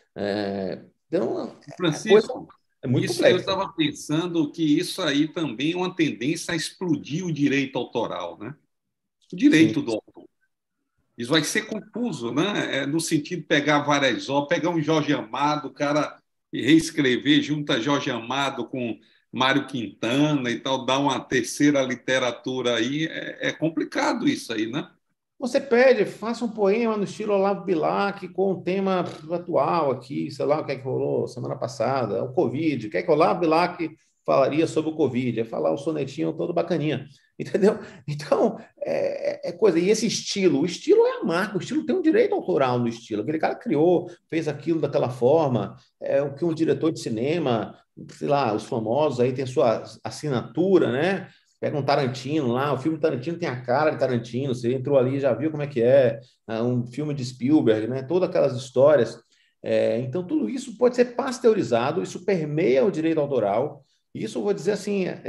É, então, Francisco, é muito isso complexa. Eu estava pensando que isso aí também é uma tendência a explodir o direito autoral, né? O direito Sim. do autor. Isso vai ser confuso, né? É, no sentido de pegar várias obras, pegar um Jorge Amado, o cara reescrever, junta Jorge Amado com Mário Quintana e tal, dar uma terceira literatura aí. É, é complicado isso aí, né? Você pede, faça um poema no estilo Olavo Bilac com o tema atual aqui, sei lá o que é que rolou semana passada, o Covid. O que é que o Olavo Bilac falaria sobre o Covid? É falar o sonetinho todo bacaninha, entendeu? Então, é, é coisa. E esse estilo, o estilo é a marca, o estilo tem um direito autoral no estilo. Aquele cara criou, fez aquilo daquela forma, é o que um diretor de cinema, sei lá, os famosos aí tem sua assinatura, né? Pega um Tarantino lá, o filme Tarantino tem a cara de Tarantino, você entrou ali e já viu como é que é, um filme de Spielberg, né? Todas aquelas histórias. É, então, tudo isso pode ser pasteurizado, isso permeia o direito autoral. Isso eu vou dizer assim, é,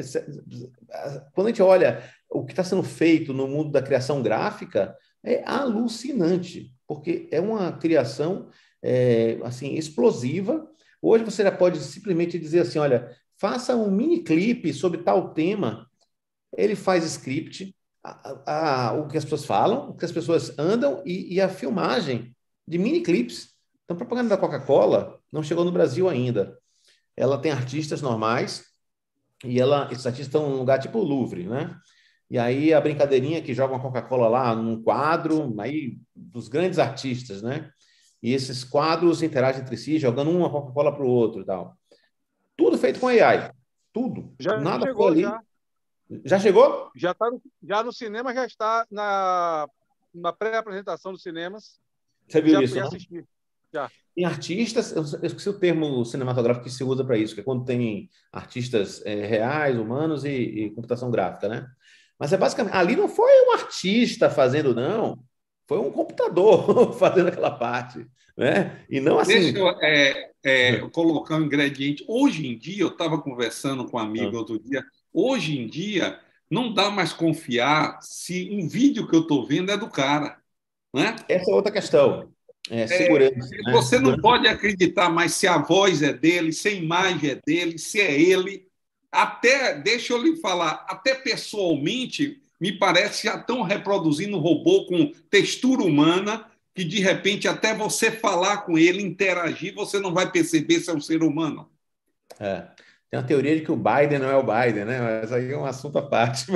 é, quando a gente olha o que está sendo feito no mundo da criação gráfica, é alucinante, porque é uma criação é, assim, explosiva. Hoje você já pode simplesmente dizer assim, olha, faça um mini clipe sobre tal tema. Ele faz script, a, a, o que as pessoas falam, o que as pessoas andam e, e a filmagem de mini clips. Então, a propaganda da Coca-Cola não chegou no Brasil ainda. Ela tem artistas normais e ela, esses artistas estão num lugar tipo o Louvre, né? E aí a brincadeirinha que joga uma Coca-Cola lá num quadro, aí dos grandes artistas, né? E esses quadros interagem entre si, jogando uma Coca-Cola para o outro e tal. Tudo feito com A I. Tudo. Já Nada chegou, foi ali. Já. Já chegou? Já, tá no, já no cinema, já está na, na pré-apresentação dos cinemas. Você viu já isso, fui né? assistir. Já. Tem artistas, eu esqueci o termo cinematográfico que se usa para isso, que é quando tem artistas é, reais, humanos e, e computação gráfica, né? Mas é basicamente, ali não foi um artista fazendo, não. Foi um computador fazendo aquela parte, né? E não assim... Deixa eu é, é, colocar um ingrediente. Hoje em dia, eu estava conversando com um amigo outro dia, hoje em dia, não dá mais confiar se um vídeo que eu estou vendo é do cara, né? Essa é outra questão. É, segurança. É, né? Você segurança. não pode acreditar mais se a voz é dele, se a imagem é dele, se é ele. Até, deixa eu lhe falar, até pessoalmente, me parece que já estão reproduzindo um robô com textura humana, que de repente até você falar com ele, interagir, você não vai perceber se é um ser humano. É. Tem uma teoria de que o Biden não é o Biden, né? Mas aí é um assunto à parte.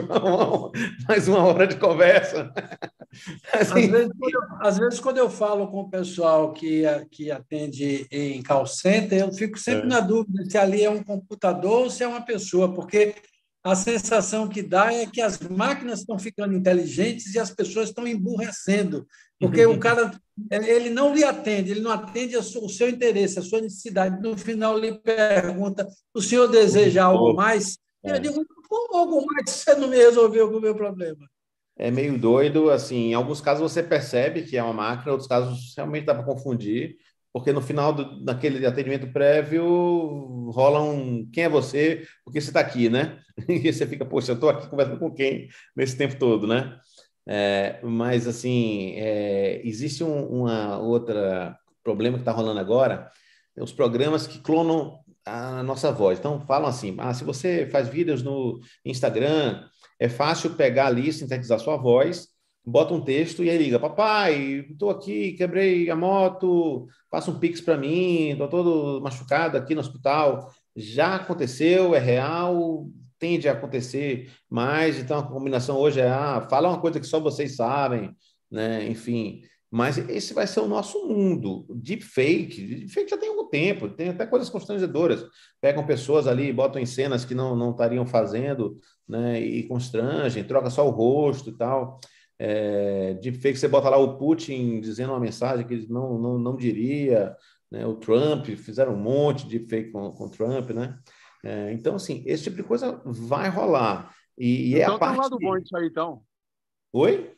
Mais uma hora de conversa. Assim... Às, vezes, quando eu, às vezes, quando eu falo com o pessoal que, que atende em call center, eu fico sempre é. na dúvida se ali é um computador ou se é uma pessoa, porque a sensação que dá é que as máquinas estão ficando inteligentes e as pessoas estão emburrecendo, porque o cara ele não lhe atende, ele não atende o seu interesse, a sua necessidade. No final, ele pergunta: o senhor deseja algo mais? É. Eu digo: como algo mais? Você não me resolveu o meu problema. É meio doido, assim, em alguns casos você percebe que é uma máquina, em outros casos realmente dá para confundir, porque no final do, daquele atendimento prévio rola um quem é você, porque você está aqui, né? E você fica, poxa, eu estou aqui conversando com quem nesse tempo todo, né? É, mas, assim, é, existe um uma outra problema que está rolando agora, os programas que clonam a nossa voz. Então, falam assim, ah, se você faz vídeos no Instagram, é fácil pegar ali, sintetizar sua voz, bota um texto e aí liga: papai, estou aqui, quebrei a moto, passa um pix para mim, estou todo machucado aqui no hospital. Já aconteceu, é real, tende a acontecer mais, então a combinação hoje é, ah, fala uma coisa que só vocês sabem, né? Enfim, mas esse vai ser o nosso mundo. Deepfake, deepfake já tem algum tempo, tem até coisas constrangedoras. Pegam pessoas ali, botam em cenas que não, não estariam fazendo, né? E constrangem, troca só o rosto e tal. É, deepfake, você bota lá o Putin dizendo uma mensagem que ele não, não, não diria, né? O Trump, fizeram um monte de deepfake com, com o Trump, né? É, então, assim, esse tipo de coisa vai rolar. E, e então é a parte... tem um lado bom disso aí, então. Oi?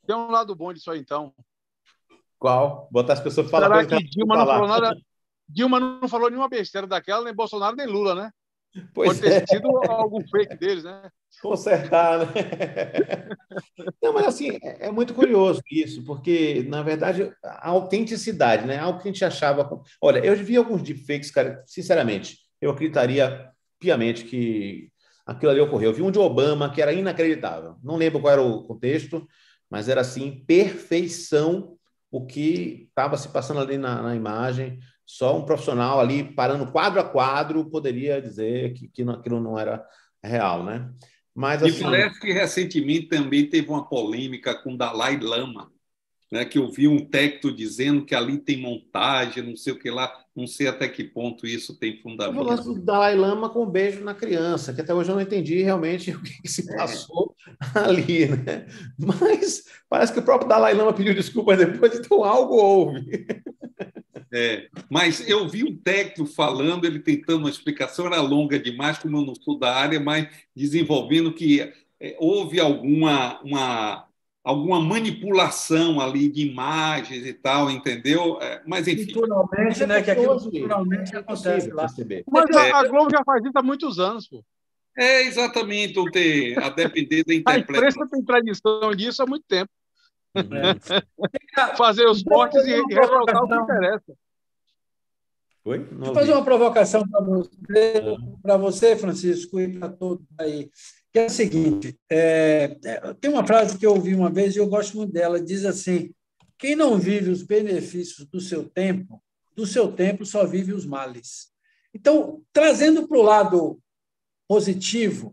Tem um lado bom disso aí, então. Qual? Botar as pessoas para falar. Será que Dilma não falou nada? Dilma não falou nenhuma besteira daquela, nem Bolsonaro, nem Lula, né? Pois Pode ter é. sido algum fake deles, né? Consertar, né? Não, mas assim, é, é muito curioso isso, porque, na verdade, a autenticidade, né? Algo que a gente achava... Olha, eu vi alguns deepfakes, cara, sinceramente, eu acreditaria piamente que aquilo ali ocorreu. Eu vi um de Obama que era inacreditável. Não lembro qual era o contexto, mas era, assim, perfeição o que estava se passando ali na, na imagem. Só um profissional ali, parando quadro a quadro, poderia dizer que, que não, aquilo não era real, né? Mas, assim... E parece que recentemente também teve uma polêmica com Dalai Lama, né? Que eu vi um texto dizendo que ali tem montagem, não sei o que lá, não sei até que ponto isso tem fundamento. O lance do Dalai Lama com um beijo na criança, que até hoje eu não entendi realmente o que, que se passou é. ali, né? Mas parece que o próprio Dalai Lama pediu desculpas depois, então algo houve. É, mas eu vi um técnico falando, ele tentando uma explicação, era longa demais, como eu não sou da área, mas desenvolvendo que é, houve alguma, uma, alguma manipulação ali de imagens e tal, entendeu? É, mas, enfim. Culturalmente, né? Que aquilo culturalmente acontece lá. Mas a, a Globo já faz isso há muitos anos, pô. É, exatamente, não ter, a depender da interpretação. A imprensa tem tradição disso há muito tempo. É. Fazer os cortes e, e ressaltar o que interessa. Oi? Deixa eu fazer uma provocação para você, para você, Francisco, e para todos aí. Que é o seguinte: é, tem uma frase que eu ouvi uma vez e eu gosto muito dela. Diz assim: quem não vive os benefícios do seu tempo, do seu tempo só vive os males. Então, trazendo para o lado positivo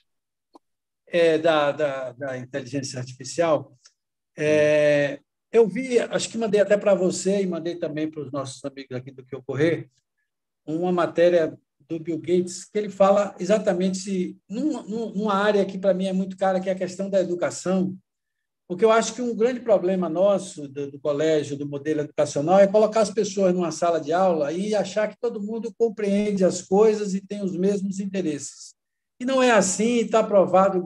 é, da, da, da inteligência artificial, é, eu vi, acho que mandei até para você e mandei também para os nossos amigos aqui do Que Ocorrer, uma matéria do Bill Gates que ele fala exatamente numa, numa área que para mim é muito cara, que é a questão da educação, porque eu acho que um grande problema nosso do, do colégio, do modelo educacional, é colocar as pessoas numa sala de aula e achar que todo mundo compreende as coisas e tem os mesmos interesses. E não é assim, está provado,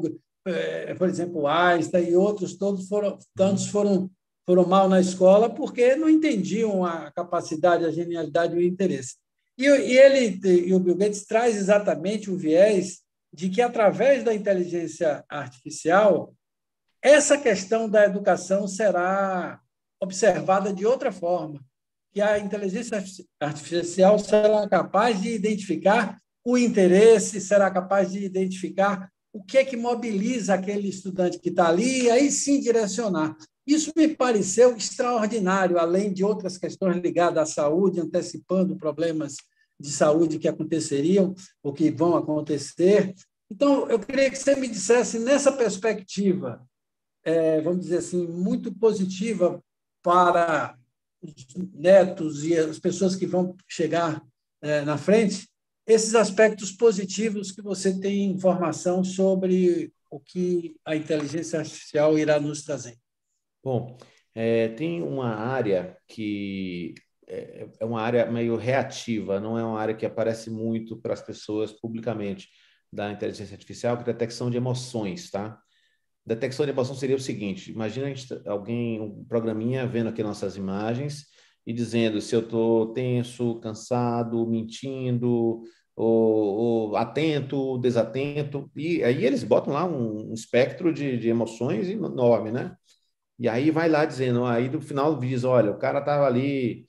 é, por exemplo, Einstein e outros, todos foram, tantos foram foram mal na escola porque não entendiam a capacidade, a genialidade e o interesse. E, e ele e o Bill Gates traz exatamente o viés de que, através da inteligência artificial, essa questão da educação será observada de outra forma, que a inteligência artificial será capaz de identificar o interesse, será capaz de identificar o que é que mobiliza aquele estudante que está ali e aí sim direcionar. Isso me pareceu extraordinário, além de outras questões ligadas à saúde, antecipando problemas de saúde que aconteceriam ou que vão acontecer. Então, eu queria que você me dissesse, nessa perspectiva, é, vamos dizer assim, muito positiva para os netos e as pessoas que vão chegar é, na frente, esses aspectos positivos que você tem informação sobre o que a inteligência artificial irá nos trazer. Bom, é, tem uma área que é, é uma área meio reativa, não é uma área que aparece muito para as pessoas publicamente da inteligência artificial, que é a detecção de emoções, tá? Detecção de emoção seria o seguinte: imagina a gente, alguém, um programinha vendo aqui nossas imagens e dizendo se eu estou tenso, cansado, mentindo, ou, ou atento, desatento, e aí eles botam lá um, um espectro de, de emoções enorme, né? E aí vai lá dizendo, aí no final diz, olha, o cara estava ali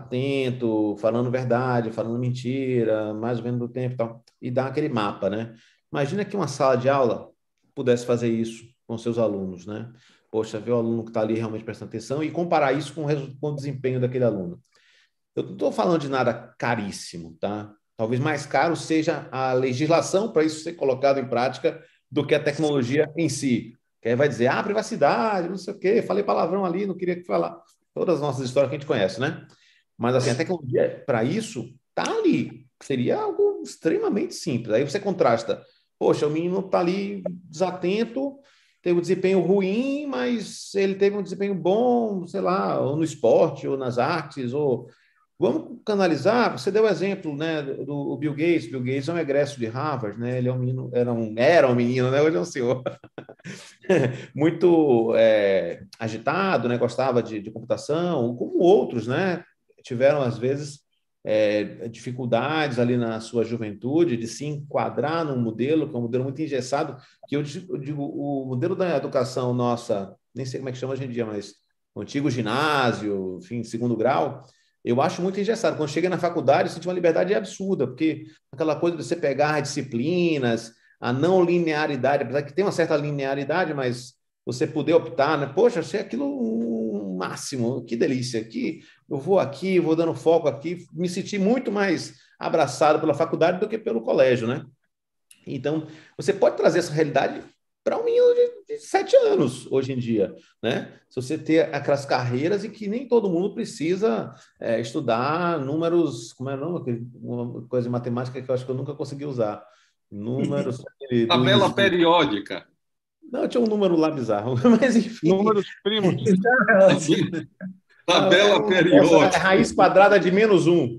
atento, falando verdade, falando mentira, mais ou menos do tempo e tal, e dá aquele mapa, né? Imagina que uma sala de aula pudesse fazer isso com seus alunos, né? Poxa, ver o aluno que está ali realmente prestando atenção e comparar isso com o, com o desempenho daquele aluno. Eu não estou falando de nada caríssimo, tá? Talvez mais caro seja a legislação para isso ser colocado em prática do que a tecnologia em si. Que aí vai dizer, ah, privacidade, não sei o quê, falei palavrão ali, não queria que falar. Todas as nossas histórias que a gente conhece, né? Mas, assim, a tecnologia, para isso, está ali. Seria algo extremamente simples. Aí você contrasta, poxa, o menino está ali desatento, teve um desempenho ruim, mas ele teve um desempenho bom, sei lá, ou no esporte, ou nas artes, ou... Vamos canalizar, você deu o exemplo, né, do, do Bill Gates. Bill Gates é um egresso de Harvard, né? Ele é um menino, era um, era um menino, né? Hoje é um senhor. muito é, agitado, né? Gostava de, de computação, como outros, né? Tiveram, às vezes, é, dificuldades ali na sua juventude de se enquadrar num modelo, que é um modelo muito engessado, que eu digo, o modelo da educação nossa, nem sei como é que chama hoje em dia, mas o antigo ginásio, enfim, segundo grau, eu acho muito engessado. Quando chega na faculdade, eu senti uma liberdade absurda, porque aquela coisa de você pegar disciplinas, a não linearidade, apesar que tem uma certa linearidade, mas você poder optar, né? Poxa, achei aquilo um máximo, que delícia, que eu vou aqui, vou dando foco aqui, me senti muito mais abraçado pela faculdade do que pelo colégio, né? Então, você pode trazer essa realidade para um menino de, de sete anos hoje em dia, né? Se você ter aquelas carreiras e que nem todo mundo precisa é, estudar números, como é o nome? Uma coisa de matemática que eu acho que eu nunca consegui usar. Números. Tabela do... periódica. Não, tinha um número lá bizarro, mas enfim. Números primos. Tabela é, periódica. É raiz quadrada de menos um.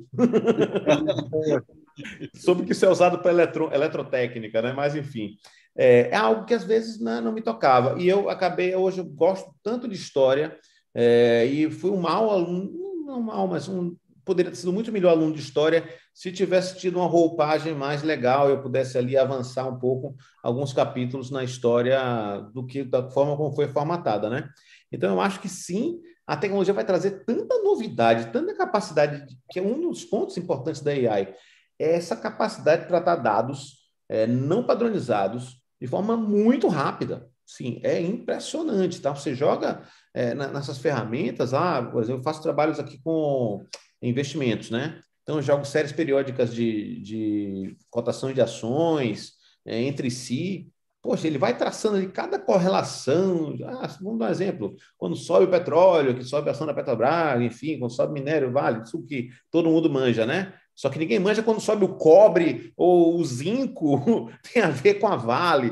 Soube que isso é usado para eletro, eletrotécnica, né? Mas, enfim, é, é algo que às vezes né, não me tocava. E eu acabei, hoje eu gosto tanto de história, é, e fui um mau aluno, não mau, mas um, poderia ter sido muito melhor aluno de história se tivesse tido uma roupagem mais legal, eu pudesse ali avançar um pouco alguns capítulos na história do que da forma como foi formatada, né? Então, eu acho que sim, a tecnologia vai trazer tanta novidade, tanta capacidade, que é um dos pontos importantes da A I, é essa capacidade de tratar dados é, não padronizados de forma muito rápida. Sim, é impressionante, tá? Você joga é, nessas ferramentas, ah, por exemplo, eu faço trabalhos aqui com investimentos, né? Então, eu jogo séries periódicas de, de cotações de ações é, entre si. Poxa, ele vai traçando ali cada correlação. Ah, vamos dar um exemplo. Quando sobe o petróleo, que sobe a ação da Petrobras, enfim, quando sobe o minério, vale, isso que todo mundo manja, né? Só que ninguém manja quando sobe o cobre ou o zinco, tem a ver com a Vale.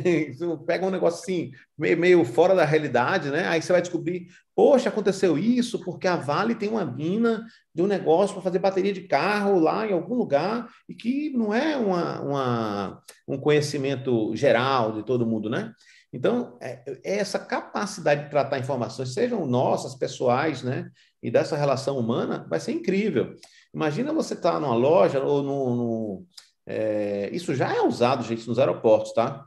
Pega um negócio assim, meio, meio fora da realidade, né? Aí você vai descobrir, poxa, aconteceu isso porque a Vale tem uma mina de um negócio para fazer bateria de carro lá em algum lugar e que não é uma, uma, um conhecimento geral de todo mundo, né? Então, é, é essa capacidade de tratar informações, sejam nossas, pessoais, né? E dessa relação humana, vai ser incrível. Imagina você estar tá numa loja ou no... no é, isso já é usado, gente, nos aeroportos, tá?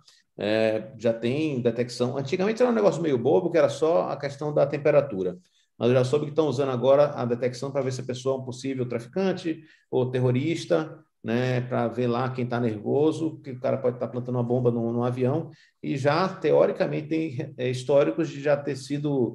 É, já tem detecção. Antigamente era um negócio meio bobo, que era só a questão da temperatura. Mas eu já soube que estão usando agora a detecção para ver se a pessoa é um possível traficante ou terrorista, né? Para ver lá quem está nervoso, que o cara pode estar tá plantando uma bomba num, num avião. E já, teoricamente, tem é, históricos de já ter sido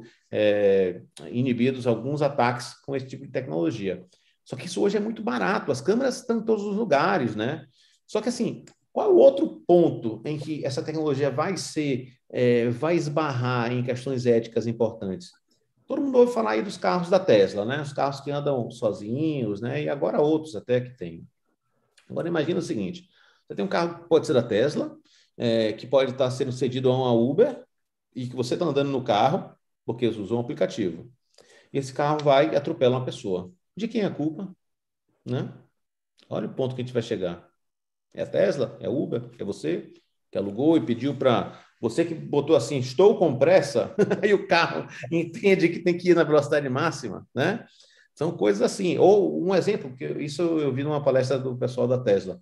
é, inibidos alguns ataques com esse tipo de tecnologia. Só que isso hoje é muito barato, as câmeras estão em todos os lugares, né? Só que, assim, qual é o outro ponto em que essa tecnologia vai ser, é, vai esbarrar em questões éticas importantes? Todo mundo ouve falar aí dos carros da Tesla, né? Os carros que andam sozinhos, né? E agora outros até que tem. Agora, imagina o seguinte, você tem um carro que pode ser da Tesla, é, que pode estar sendo cedido a uma Uber, e que você está andando no carro, porque eles usam um aplicativo. E esse carro vai e atropela uma pessoa. De quem é a culpa? Né? Olha o ponto que a gente vai chegar. É a Tesla? É a Uber? É você que alugou e pediu para... Você que botou assim, estou com pressa, e o carro entende que tem que ir na velocidade máxima, né? São coisas assim. Ou um exemplo, que isso eu vi numa palestra do pessoal da Tesla.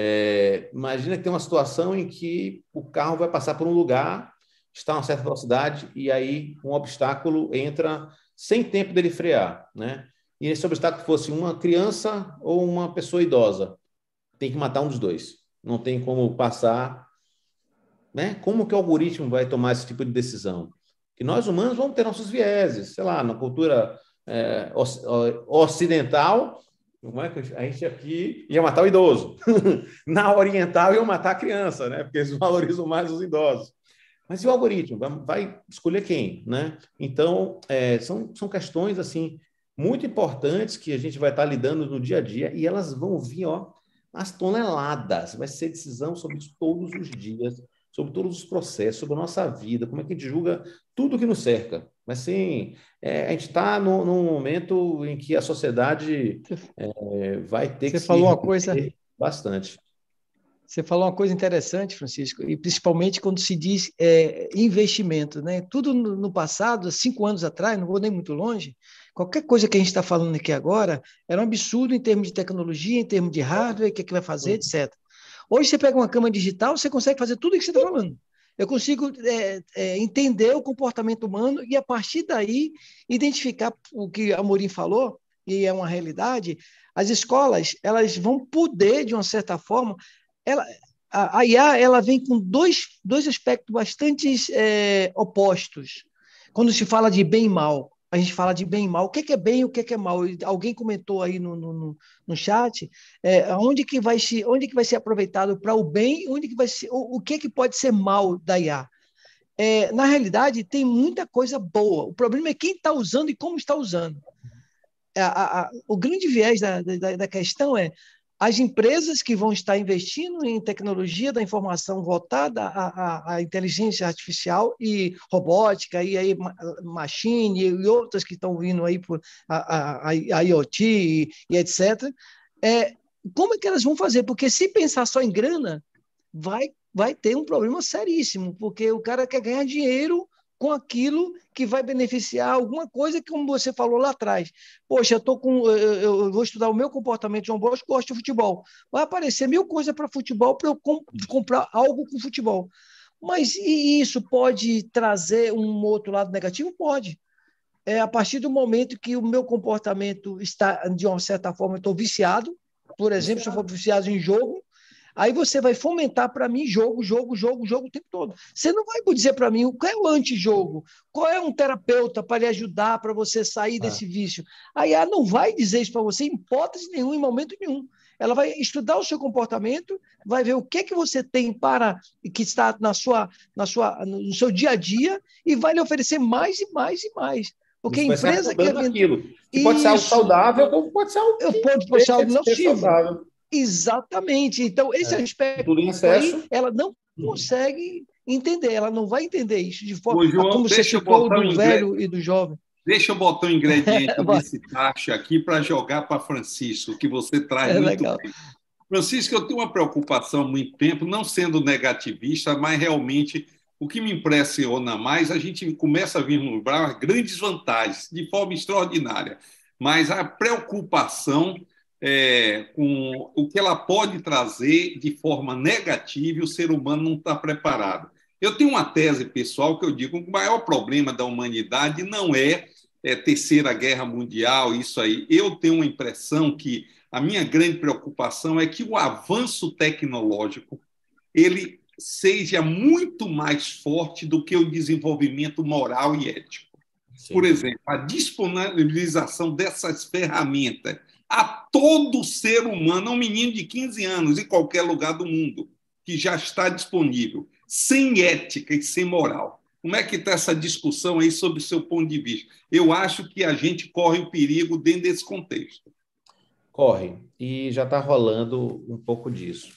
É, imagina que tem uma situação em que o carro vai passar por um lugar, está a uma certa velocidade, e aí um obstáculo entra sem tempo dele frear, né? E esse obstáculo fosse uma criança ou uma pessoa idosa. Tem que matar um dos dois. Não tem como passar, né? Como que o algoritmo vai tomar esse tipo de decisão? Que nós humanos vamos ter nossos vieses, sei lá, na cultura é, ocidental, como é que a gente aqui ia matar o idoso? Na oriental ia matar a criança, né? Porque eles valorizam mais os idosos. Mas e o algoritmo? Vai escolher quem, né? Então, é, são, são questões, assim, muito importantes que a gente vai estar lidando no dia a dia e elas vão vir, ó, as toneladas. Vai ser decisão sobre isso todos os dias, sobre todos os processos, sobre a nossa vida, como é que a gente julga tudo que nos cerca. Mas, sim, é, a gente está num, num momento em que a sociedade é, vai ter Você que falou se uma coisa, bastante. Você falou uma coisa interessante, Francisco, e principalmente quando se diz é, investimento, né? Tudo no, no passado, cinco anos atrás, não vou nem muito longe, qualquer coisa que a gente está falando aqui agora era um absurdo em termos de tecnologia, em termos de hardware, o que é que vai fazer, etcétera. Hoje você pega uma câmera digital, você consegue fazer tudo o que você está falando. Eu consigo é, é, entender o comportamento humano e, a partir daí, identificar o que a Amorim falou, e é uma realidade. As escolas, elas vão poder, de uma certa forma, ela, a, a I A ela vem com dois, dois aspectos bastante é, opostos. Quando se fala de bem e mal, a gente fala de bem e mal. O que é, que é bem e o que é, que é mal? Alguém comentou aí no, no, no chat, é, onde, que vai se, onde que vai ser aproveitado para o bem, onde que vai ser, o, o que, é que pode ser mal da I A? É, na realidade, tem muita coisa boa. O problema é quem está usando e como está usando. A, a, a, o grande viés da, da, da questão é as empresas que vão estar investindo em tecnologia da informação voltada à, à, à inteligência artificial e robótica, e aí machine e outras que estão vindo aí por a, a, a IoT e, e etcétera. É, como é que elas vão fazer? Porque se pensar só em grana, vai, vai ter um problema seríssimo, porque o cara quer ganhar dinheiro com aquilo que vai beneficiar alguma coisa que, como você falou lá atrás. Poxa, eu, tô com, eu, eu vou estudar o meu comportamento de João Bosco, gosto de futebol. Vai aparecer mil coisas para futebol para eu comp comprar algo com futebol. Mas e isso pode trazer um outro lado negativo? Pode. É, a partir do momento que o meu comportamento está, de uma certa forma, eu estou viciado, por exemplo, se eu for viciado em jogo, aí você vai fomentar para mim jogo, jogo, jogo, jogo o tempo todo. Você não vai dizer para mim qual é o antijogo, qual é um terapeuta para lhe ajudar para você sair ah. desse vício. A I A não vai dizer isso para você em hipótese nenhuma, em momento nenhum. Ela vai estudar o seu comportamento, vai ver o que, que você tem para que está na sua, na sua, no seu dia a dia e vai lhe oferecer mais e mais e mais. Porque isso a empresa quer vender aquilo. Que pode ser algo saudável, como pode ser algo que pode, pode ser algo nocivo. Saudável. Exatamente. Então, esse é. aspecto aí, ela não consegue entender, ela não vai entender isso de forma Ô, João, como você citou do ingre... velho e do jovem. Deixa eu botar um ingrediente nesse tacho aqui para jogar para Francisco, que você traz é muito legal. bem. Francisco, eu tenho uma preocupação há muito tempo, não sendo negativista, mas realmente o que me impressiona mais, a gente começa a vislumbrar grandes vantagens, de forma extraordinária, mas a preocupação é, com o que ela pode trazer de forma negativa e o ser humano não está preparado. Eu tenho uma tese pessoal que eu digo que o maior problema da humanidade não é, é Terceira Guerra Mundial, isso aí. Eu tenho uma impressão que a minha grande preocupação é que o avanço tecnológico ele seja muito mais forte do que o desenvolvimento moral e ético. Sim. Por exemplo, a disponibilização dessas ferramentas a todo ser humano, a um menino de quinze anos, em qualquer lugar do mundo, que já está disponível, sem ética e sem moral. Como é que está essa discussão aí sobre o seu ponto de vista? Eu acho que a gente corre o perigo dentro desse contexto. Corre, e já está rolando um pouco disso.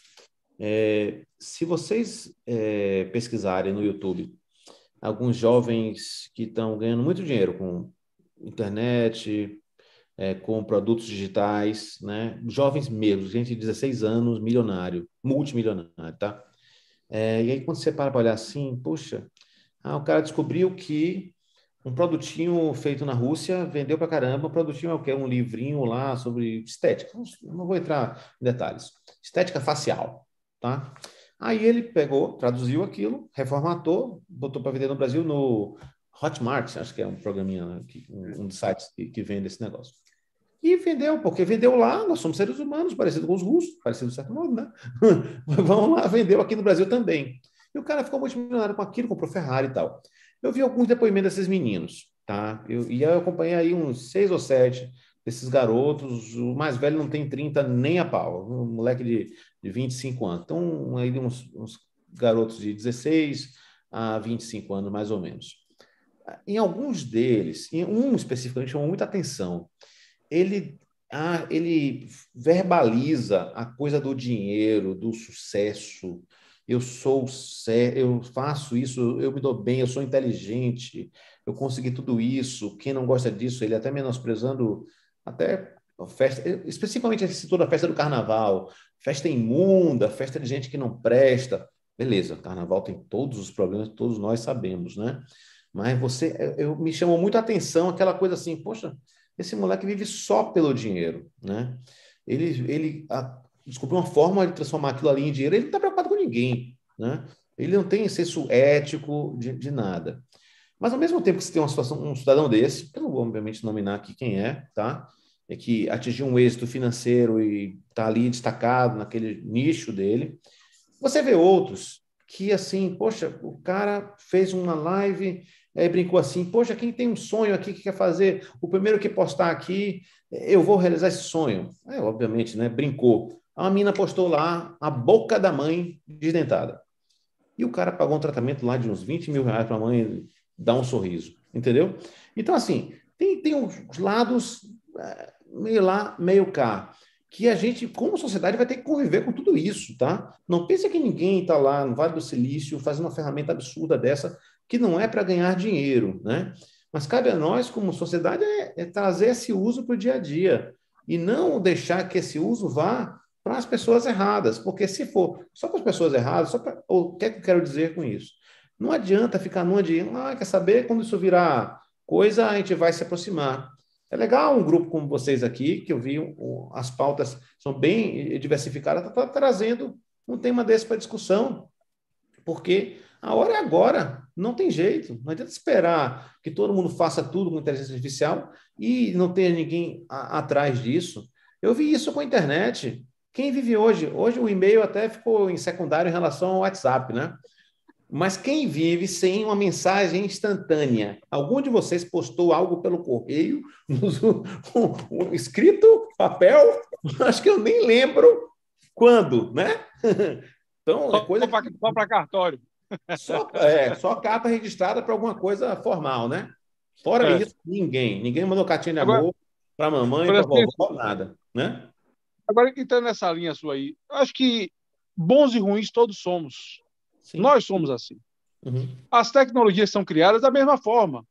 É, se vocês é, pesquisarem no YouTube, alguns jovens que estão ganhando muito dinheiro com internet, é, com produtos digitais, né? Jovens mesmo, gente de dezesseis anos, milionário, multimilionário, tá? É, e aí quando você para para olhar assim, poxa, ah, o cara descobriu que um produtinho feito na Rússia vendeu para caramba. Um produtinho é o quê? Um livrinho lá sobre estética. Não vou entrar em detalhes. Estética facial, tá? Aí ele pegou, traduziu aquilo, reformatou, botou para vender no Brasil no Hotmart, acho que é um programinha, né, um dos sites que, que vende esse negócio. E vendeu, porque vendeu lá, nós somos seres humanos, parecidos com os russos, parecidos de certo modo, né? Vamos lá, vendeu aqui no Brasil também. E o cara ficou multimilionário com aquilo, comprou Ferrari e tal. Eu vi alguns depoimentos desses meninos, tá? Eu, e eu acompanhei aí uns seis ou sete desses garotos. O mais velho não tem trinta nem a pau, um moleque de, de vinte e cinco anos. Então, aí uns, uns garotos de dezesseis a vinte e cinco anos, mais ou menos. Em alguns deles, em um especificamente, chamou muita atenção. Ele, ah, ele verbaliza a coisa do dinheiro, do sucesso. Eu sou sério, eu faço isso, eu me dou bem, eu sou inteligente, eu consegui tudo isso. Quem não gosta disso, ele até menosprezando até a festa, especificamente ele citou a festa do carnaval, festa imunda, festa de gente que não presta. Beleza, carnaval tem todos os problemas, todos nós sabemos, né? Mas você, eu, eu me chamou muito a atenção aquela coisa assim, poxa, esse moleque vive só pelo dinheiro, né? Ele, ele a, descobriu uma forma de transformar aquilo ali em dinheiro, ele não está preocupado com ninguém, né? Ele não tem senso ético de, de nada. Mas, ao mesmo tempo que você tem uma situação, um cidadão desse, eu não vou, obviamente, nominar aqui quem é, tá? É que atingiu um êxito financeiro e está ali destacado naquele nicho dele. Você vê outros que, assim, poxa, o cara fez uma live, aí brincou assim, poxa, quem tem um sonho aqui que quer fazer, o primeiro que postar aqui, eu vou realizar esse sonho. É, obviamente, né? Brincou. A mina postou lá a boca da mãe desdentada. E o cara pagou um tratamento lá de uns vinte mil reais para a mãe dar um sorriso, entendeu? Então, assim, tem, tem uns lados meio lá, meio cá, que a gente, como sociedade, vai ter que conviver com tudo isso, tá? Não pense que ninguém está lá no Vale do Silício fazendo uma ferramenta absurda dessa, que não é para ganhar dinheiro, né? Mas cabe a nós, como sociedade, é, é trazer esse uso para o dia a dia e não deixar que esse uso vá para as pessoas erradas, porque se for só para as pessoas erradas, só pra, ou, o que é que eu quero dizer com isso? Não adianta ficar numa de, ah, quer saber, quando isso virar coisa, a gente vai se aproximar. É legal um grupo como vocês aqui, que eu vi, um, as pautas são bem diversificadas, está tá trazendo um tema desse para discussão, porque a hora é agora, não tem jeito, não adianta esperar que todo mundo faça tudo com inteligência artificial e não tenha ninguém a, atrás disso. Eu vi isso com a internet. Quem vive hoje? Hoje o e-mail até ficou em secundário em relação ao WhatsApp, né? Mas quem vive sem uma mensagem instantânea? Algum de vocês postou algo pelo correio, um, um, escrito, papel? Acho que eu nem lembro quando, né? Então, é coisa só que... para cartório. Só, é, só carta registrada para alguma coisa formal, né? Fora é. isso, ninguém. Ninguém mandou cartinha de agora, amor para a mamãe, para a vovó, nada, né? Agora, entrando nessa linha sua aí, acho que bons e ruins todos somos. Sim. Nós somos assim. Uhum. As tecnologias são criadas da mesma forma.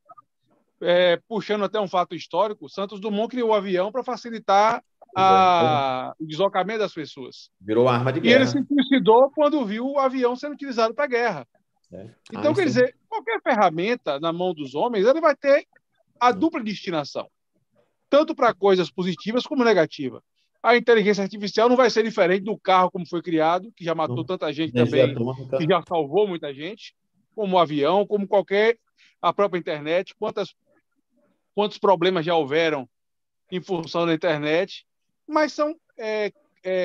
É, puxando até um fato histórico, Santos Dumont criou o avião para facilitar a... o deslocamento das pessoas. Virou arma de guerra. E ele se suicidou quando viu o avião sendo utilizado para a guerra. É. Então, ah, quer sim. dizer, qualquer ferramenta na mão dos homens, ele vai ter a dupla destinação, tanto para coisas positivas como negativas. A inteligência artificial não vai ser diferente do carro como foi criado, que já matou não. tanta gente Energia também, atômica. Que já salvou muita gente, como o avião, como qualquer, a própria internet, quantas, quantos problemas já houveram em função da internet, mas são, é,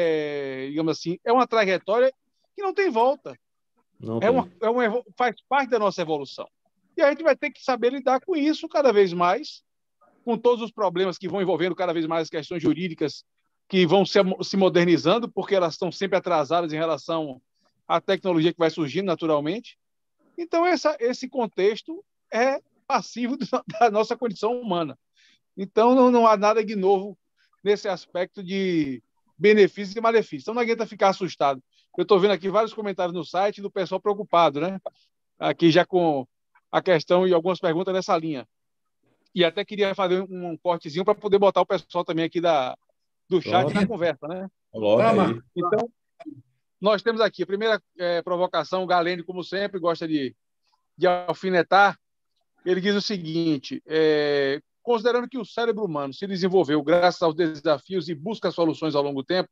é, digamos assim, é uma trajetória que não tem volta. Não é uma, é uma, faz parte da nossa evolução. E a gente vai ter que saber lidar com isso cada vez mais, com todos os problemas que vão envolvendo cada vez mais as questões jurídicas que vão se, se modernizando, porque elas estão sempre atrasadas em relação à tecnologia que vai surgindo naturalmente. Então, essa, esse contexto é passivo da nossa condição humana. Então, não, não há nada de novo nesse aspecto de benefícios e malefícios. Então, não adianta ficar assustado. Eu estou vendo aqui vários comentários no site do pessoal preocupado, né? Aqui já com a questão e algumas perguntas nessa linha. E até queria fazer um cortezinho para poder botar o pessoal também aqui da, do chat Pronto. Na conversa, né? Aí. Então, nós temos aqui a primeira é, provocação, o Galene, como sempre, gosta de, de alfinetar. Ele diz o seguinte, é, considerando que o cérebro humano se desenvolveu graças aos desafios e busca soluções ao longo do tempo,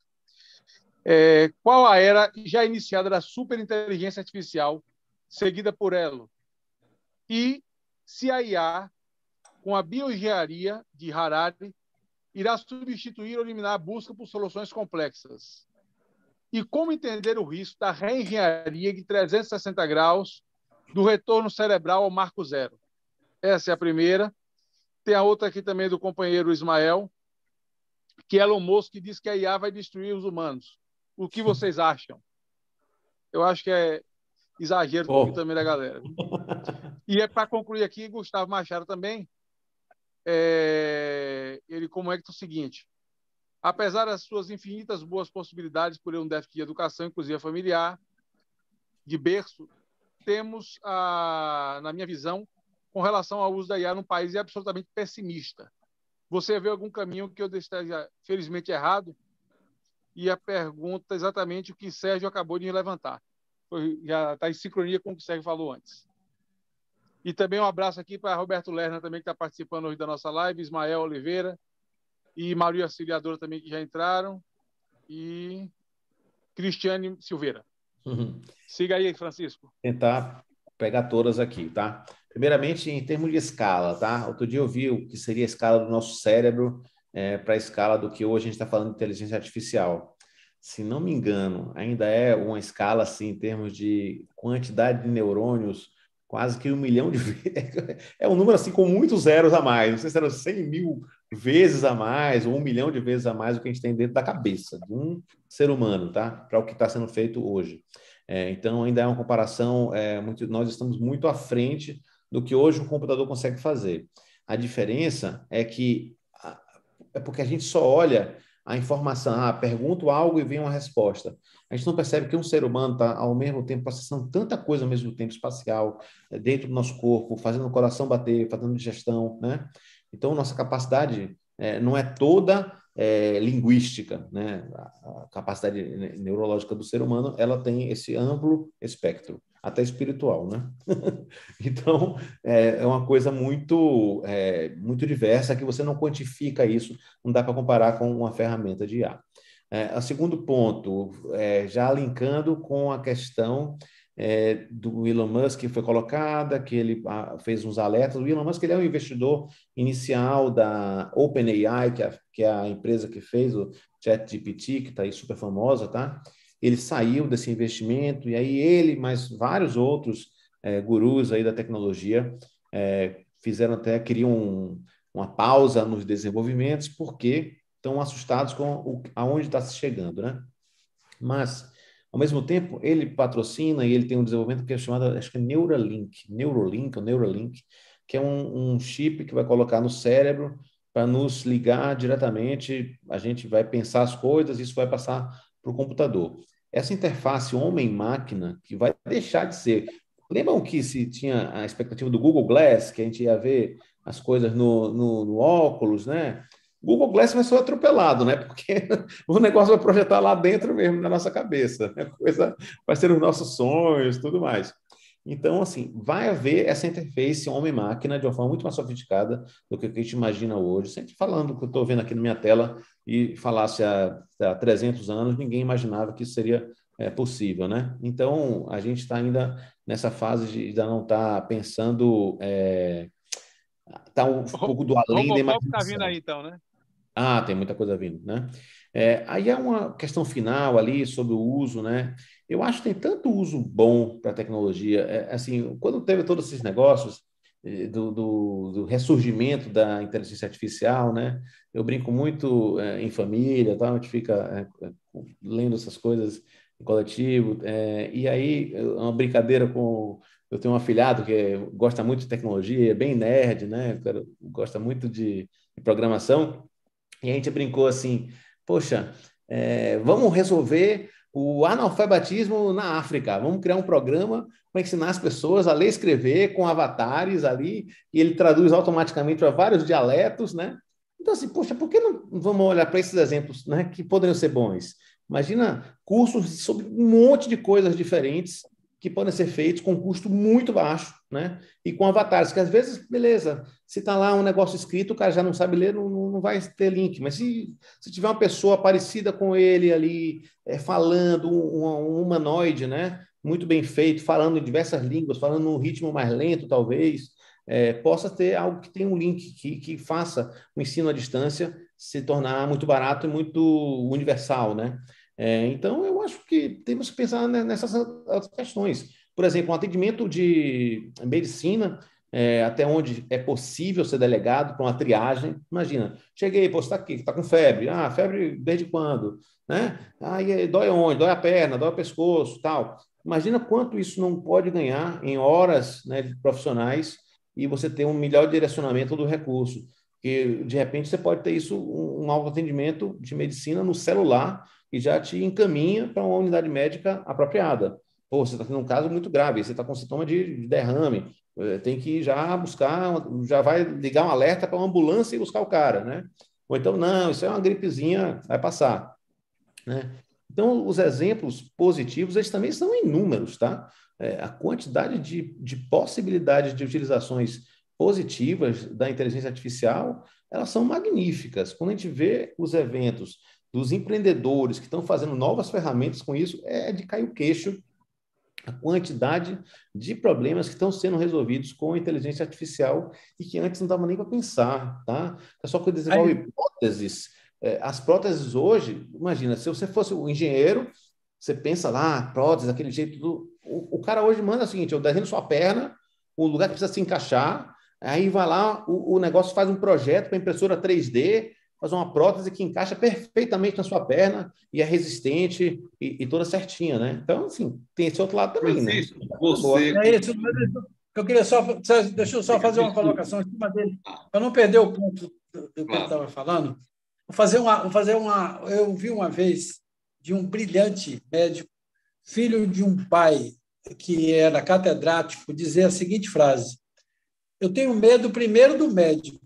é, qual a era já iniciada da superinteligência artificial, seguida por ela? E se a I A, com a bioengenharia de Harari, irá substituir ou eliminar a busca por soluções complexas? E como entender o risco da reengenharia de trezentos e sessenta graus do retorno cerebral ao marco zero? Essa é a primeira. Tem a outra aqui também do companheiro Ismael, que é Elon Musk, que diz que a I A vai destruir os humanos. O que vocês acham? Eu acho que é exagero oh. também da galera. E é para concluir aqui, Gustavo Machado também, é... ele comenta o seguinte: apesar das suas infinitas boas possibilidades por um déficit de educação, inclusive familiar, de berço, temos, a, na minha visão, com relação ao uso da I A num país é absolutamente pessimista. Você vê algum caminho que eu esteja, felizmente, errado? e a pergunta exatamente o que Sérgio acabou de levantar. Foi, já está em sincronia com o que o Sérgio falou antes. E também um abraço aqui para Roberto Lerner, também, que está participando hoje da nossa live, Ismael Oliveira e Maria Auxiliadora também, que já entraram, e Cristiane Silveira. Uhum. Siga aí, Francisco. Tentar pegar todas aqui, tá? Primeiramente, em termos de escala, tá? Outro dia eu vi o que seria a escala do nosso cérebro é, para a escala do que hoje a gente está falando de inteligência artificial. Se não me engano, ainda é uma escala, assim, em termos de quantidade de neurônios, quase que um milhão de vezes. É um número, assim, com muitos zeros a mais. Não sei se eram cem mil vezes a mais ou um milhão de vezes a mais do que a gente tem dentro da cabeça de um ser humano, tá? Para o que está sendo feito hoje. É, então, ainda é uma comparação, é, muito, nós estamos muito à frente do que hoje o computador consegue fazer. A diferença é que é porque a gente só olha a informação, ah, pergunto algo e vem uma resposta. A gente não percebe que um ser humano está, ao mesmo tempo, processando tanta coisa ao mesmo tempo, espacial, dentro do nosso corpo, fazendo o coração bater, fazendo digestão, né? Então, nossa capacidade é, não é toda é, linguística, né? A capacidade neurológica do ser humano, ela tem esse amplo espectro, até espiritual, né? Então, é, é uma coisa muito, é, muito diversa, que você não quantifica isso, não dá para comparar com uma ferramenta de I A. É, o segundo ponto, é, já linkando com a questão é, do Elon Musk, que foi colocada, que ele a, fez uns alertas. O Elon Musk, ele é um investidor inicial da OpenAI, que é, que é a empresa que fez o ChatGPT, que está aí super famosa, tá? Ele saiu desse investimento, e aí ele, mais vários outros é, gurus aí da tecnologia, é, fizeram até, queriam um, uma pausa nos desenvolvimentos, porque estão assustados com o, aonde está se chegando, né? Mas, ao mesmo tempo, ele patrocina e ele tem um desenvolvimento que é chamado, acho que é Neuralink, Neuralink ou Neuralink, que é um, um chip que vai colocar no cérebro para nos ligar diretamente, a gente vai pensar as coisas, isso vai passar para o computador. Essa interface homem-máquina, que vai deixar de ser... Lembram que se tinha a expectativa do Google Glass, que a gente ia ver as coisas no, no, no óculos, né? O Google Glass vai ser atropelado, né? Porque o negócio vai projetar lá dentro mesmo, na nossa cabeça. Né? A coisa vai ser os nossos sonhos, tudo mais. Então, assim, vai haver essa interface homem-máquina de uma forma muito mais sofisticada do que a gente imagina hoje. Sempre falando o que eu estou vendo aqui na minha tela e falasse há, há trezentos anos, ninguém imaginava que isso seria é, possível, né? Então, a gente está ainda nessa fase de ainda não estar tá pensando... É, tá um pouco do além da imaginação. Está vindo aí, então, né? Ah, tem muita coisa vindo, né? É, aí é uma questão final ali sobre o uso, né? Eu acho que tem tanto uso bom para a tecnologia. É, assim, quando teve todos esses negócios eh, do, do, do ressurgimento da inteligência artificial, né? Eu brinco muito é, em família, tá? A gente fica é, lendo essas coisas em coletivo. É, e aí, é uma brincadeira com... Eu tenho um afilhado que gosta muito de tecnologia, é bem nerd, né? Gosta muito de, de programação. E a gente brincou assim, poxa, é, vamos resolver o analfabetismo na África, vamos criar um programa para ensinar as pessoas a ler e escrever com avatares ali, e ele traduz automaticamente para vários dialetos, né? Então, assim, poxa, por que não vamos olhar para esses exemplos, né, que poderiam ser bons? Imagina cursos sobre um monte de coisas diferentes que podem ser feitos com custo muito baixo, né? E com avatares, que às vezes, beleza, se está lá um negócio escrito, o cara já não sabe ler, não, não vai ter link, mas se, se tiver uma pessoa parecida com ele ali, é, falando, um, um humanoide, né? Muito bem feito, falando em diversas línguas, falando num ritmo mais lento, talvez, é, possa ter algo que tenha um link, que, que faça o ensino à distância se tornar muito barato e muito universal, né? É, então, eu acho que temos que pensar nessas outras questões. Por exemplo, um atendimento de medicina, é, até onde é possível ser delegado para uma triagem. Imagina, cheguei, pô, você está aqui, está com febre. Ah, febre desde quando? Né? Ah, e dói onde? Dói a perna, dói o pescoço, tal. Imagina quanto isso não pode ganhar em horas, né, de profissionais e você ter um melhor direcionamento do recurso. Porque, de repente, você pode ter isso, um, um autoatendimento de medicina no celular, e já te encaminha para uma unidade médica apropriada. Pô, você está tendo um caso muito grave, você está com sintoma de derrame, tem que já buscar, já vai ligar um alerta para uma ambulância e buscar o cara, né? Ou então, não, isso é uma gripezinha, vai passar. né? Então, os exemplos positivos, eles também são inúmeros, tá? É, a quantidade de, de possibilidades de utilizações positivas da inteligência artificial, elas são magníficas. Quando a gente vê os eventos dos empreendedores que estão fazendo novas ferramentas com isso, é de cair o queixo a quantidade de problemas que estão sendo resolvidos com a inteligência artificial e que antes não dava nem para pensar, tá? É só que desenvolve hipóteses. É, as próteses hoje, imagina, se você fosse um engenheiro, você pensa lá, prótese, daquele jeito, do... o, o cara hoje manda o seguinte, eu desenho sua perna, o lugar que precisa se encaixar, aí vai lá, o, o negócio faz um projeto para impressora três D, faz uma prótese que encaixa perfeitamente na sua perna e é resistente e, e toda certinha, né? Então, assim, tem esse outro lado também, Francisco, né? você... É isso, eu queria só, deixa eu só fazer uma colocação em cima dele, para não perder o ponto do que ele estava falando. Vou fazer uma, vou fazer uma, eu vi uma vez de um brilhante médico, filho de um pai que era catedrático, dizer a seguinte frase: eu tenho medo primeiro do médico,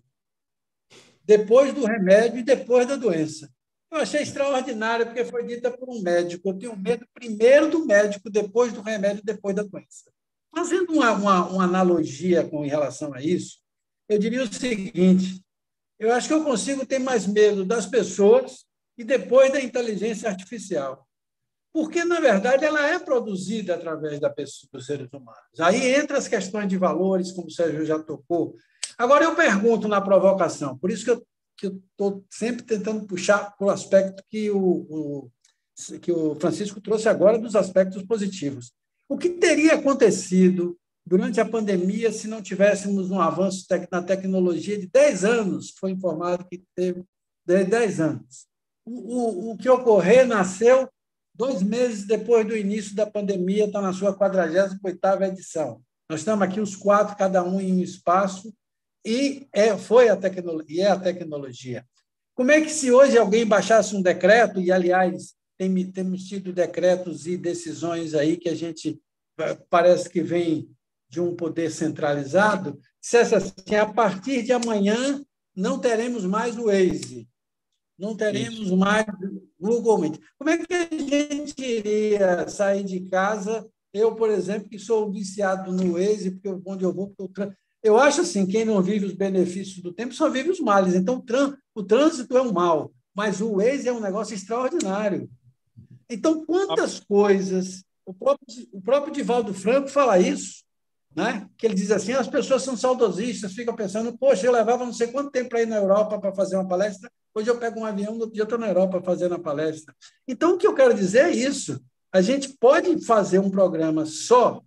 depois do remédio e depois da doença. Eu achei extraordinário, porque foi dita por um médico. Eu tenho medo primeiro do médico, depois do remédio e depois da doença. Fazendo uma, uma, uma analogia com em relação a isso, eu diria o seguinte: eu acho que eu consigo ter mais medo das pessoas e depois da inteligência artificial. Porque, na verdade, ela é produzida através da pessoa, dos seres humanos. Aí entra as questões de valores, como o Sérgio já tocou. Agora, eu pergunto na provocação, por isso que eu que eu estou sempre tentando puxar para o aspecto que o, o, que o Francisco trouxe agora, dos aspectos positivos. O que teria acontecido durante a pandemia se não tivéssemos um avanço na tecnologia de dez anos? Foi informado que teve dez anos. O, o, o que ocorreu nasceu dois meses depois do início da pandemia, está na sua quadragésima oitava edição. Nós estamos aqui os quatro, cada um em um espaço, e é, foi a tecnologia, é a tecnologia. Como é que, se hoje alguém baixasse um decreto, e, aliás, tem, temos tido decretos e decisões aí que a gente parece que vem de um poder centralizado, dissesse assim: a partir de amanhã não teremos mais o Waze, não teremos Isso. mais o Google Meet. Como é que a gente iria sair de casa? Eu, por exemplo, que sou viciado no Waze, porque onde eu vou, porque eu Eu acho assim, quem não vive os benefícios do tempo só vive os males. Então, o trânsito é um mal, mas o Waze é um negócio extraordinário. Então, quantas coisas... O próprio, o próprio Divaldo Franco fala isso, né? Que ele diz assim, as pessoas são saudosistas, ficam pensando, poxa, eu levava não sei quanto tempo para ir na Europa para fazer uma palestra, hoje eu pego um avião, no outro dia eu estou na Europa fazendo a palestra. Então, o que eu quero dizer é isso. A gente pode fazer um programa só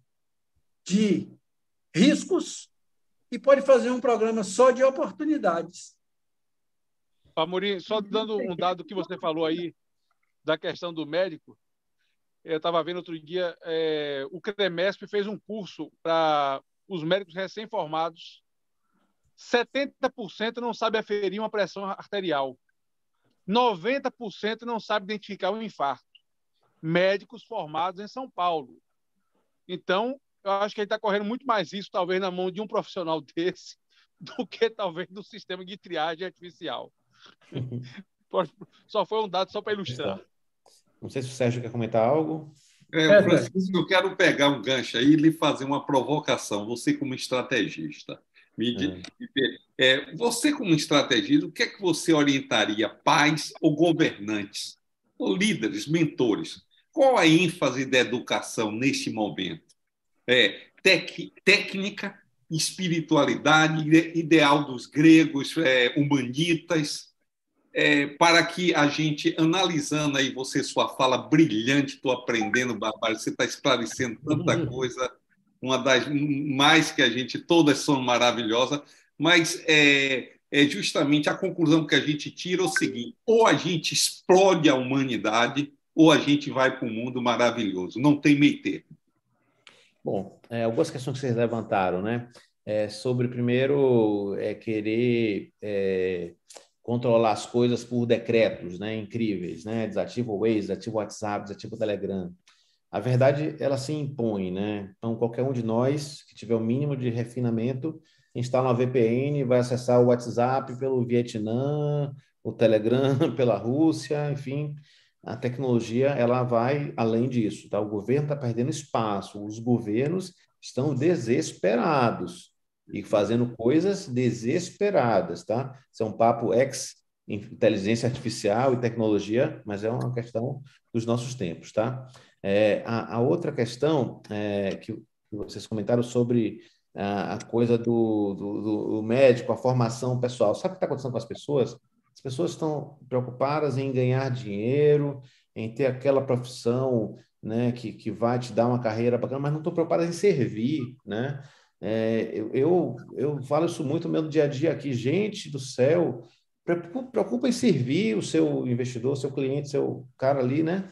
de riscos e pode fazer um programa só de oportunidades. Amorim, só dando um dado que você falou aí da questão do médico, eu estava vendo outro dia, é, o CREMESP fez um curso para os médicos recém-formados, setenta por cento não sabe aferir uma pressão arterial, noventa por cento não sabe identificar um infarto. Médicos formados em São Paulo. Então, eu acho que ele está correndo muito mais risco, talvez, na mão de um profissional desse, do que, talvez, do sistema de triagem artificial. Só foi um dado só para ilustrar. Não sei se o Sérgio quer comentar algo. É, Francisco, eu quero pegar um gancho aí e lhe fazer uma provocação. Você, como estrategista, me diz, é. É, você, como estrategista, o que é que você orientaria pais ou governantes, ou líderes, mentores? Qual a ênfase da educação neste momento? É, tec, técnica, espiritualidade, ideal dos gregos, é, humanitas, é, para que a gente, analisando aí você, sua fala brilhante, estou aprendendo, Bárbara, você está esclarecendo tanta coisa, uma das mais que a gente, todas são maravilhosas, mas é, é justamente a conclusão que a gente tira é o seguinte: ou a gente explode a humanidade, ou a gente vai para um mundo maravilhoso, não tem meio termo. Bom, é, algumas questões que vocês levantaram, né? É, sobre, primeiro, é, querer é, controlar as coisas por decretos, né? Incríveis, né? Desativa o Waze, desativa o WhatsApp, desativa o Telegram. A verdade, ela se impõe, né? Então, qualquer um de nós que tiver o mínimo de refinamento, instala uma V P N, vai acessar o WhatsApp pelo Vietnã, o Telegram pela Rússia, enfim... a tecnologia ela vai além disso, tá? O governo está perdendo espaço, os governos estão desesperados e fazendo coisas desesperadas, tá? Isso é um papo ex inteligência artificial e tecnologia, mas é uma questão dos nossos tempos, tá? É, a, a outra questão é, que, que vocês comentaram sobre a, a coisa do, do, do médico, a formação pessoal. Sabe o que está acontecendo com as pessoas? As pessoas estão preocupadas em ganhar dinheiro, em ter aquela profissão, né, que, que vai te dar uma carreira bacana, mas não estão preocupadas em servir, né? É, eu, eu, eu falo isso muito no meu dia a dia aqui. Gente do céu, preocupa em servir o seu investidor, seu cliente, seu cara ali, né?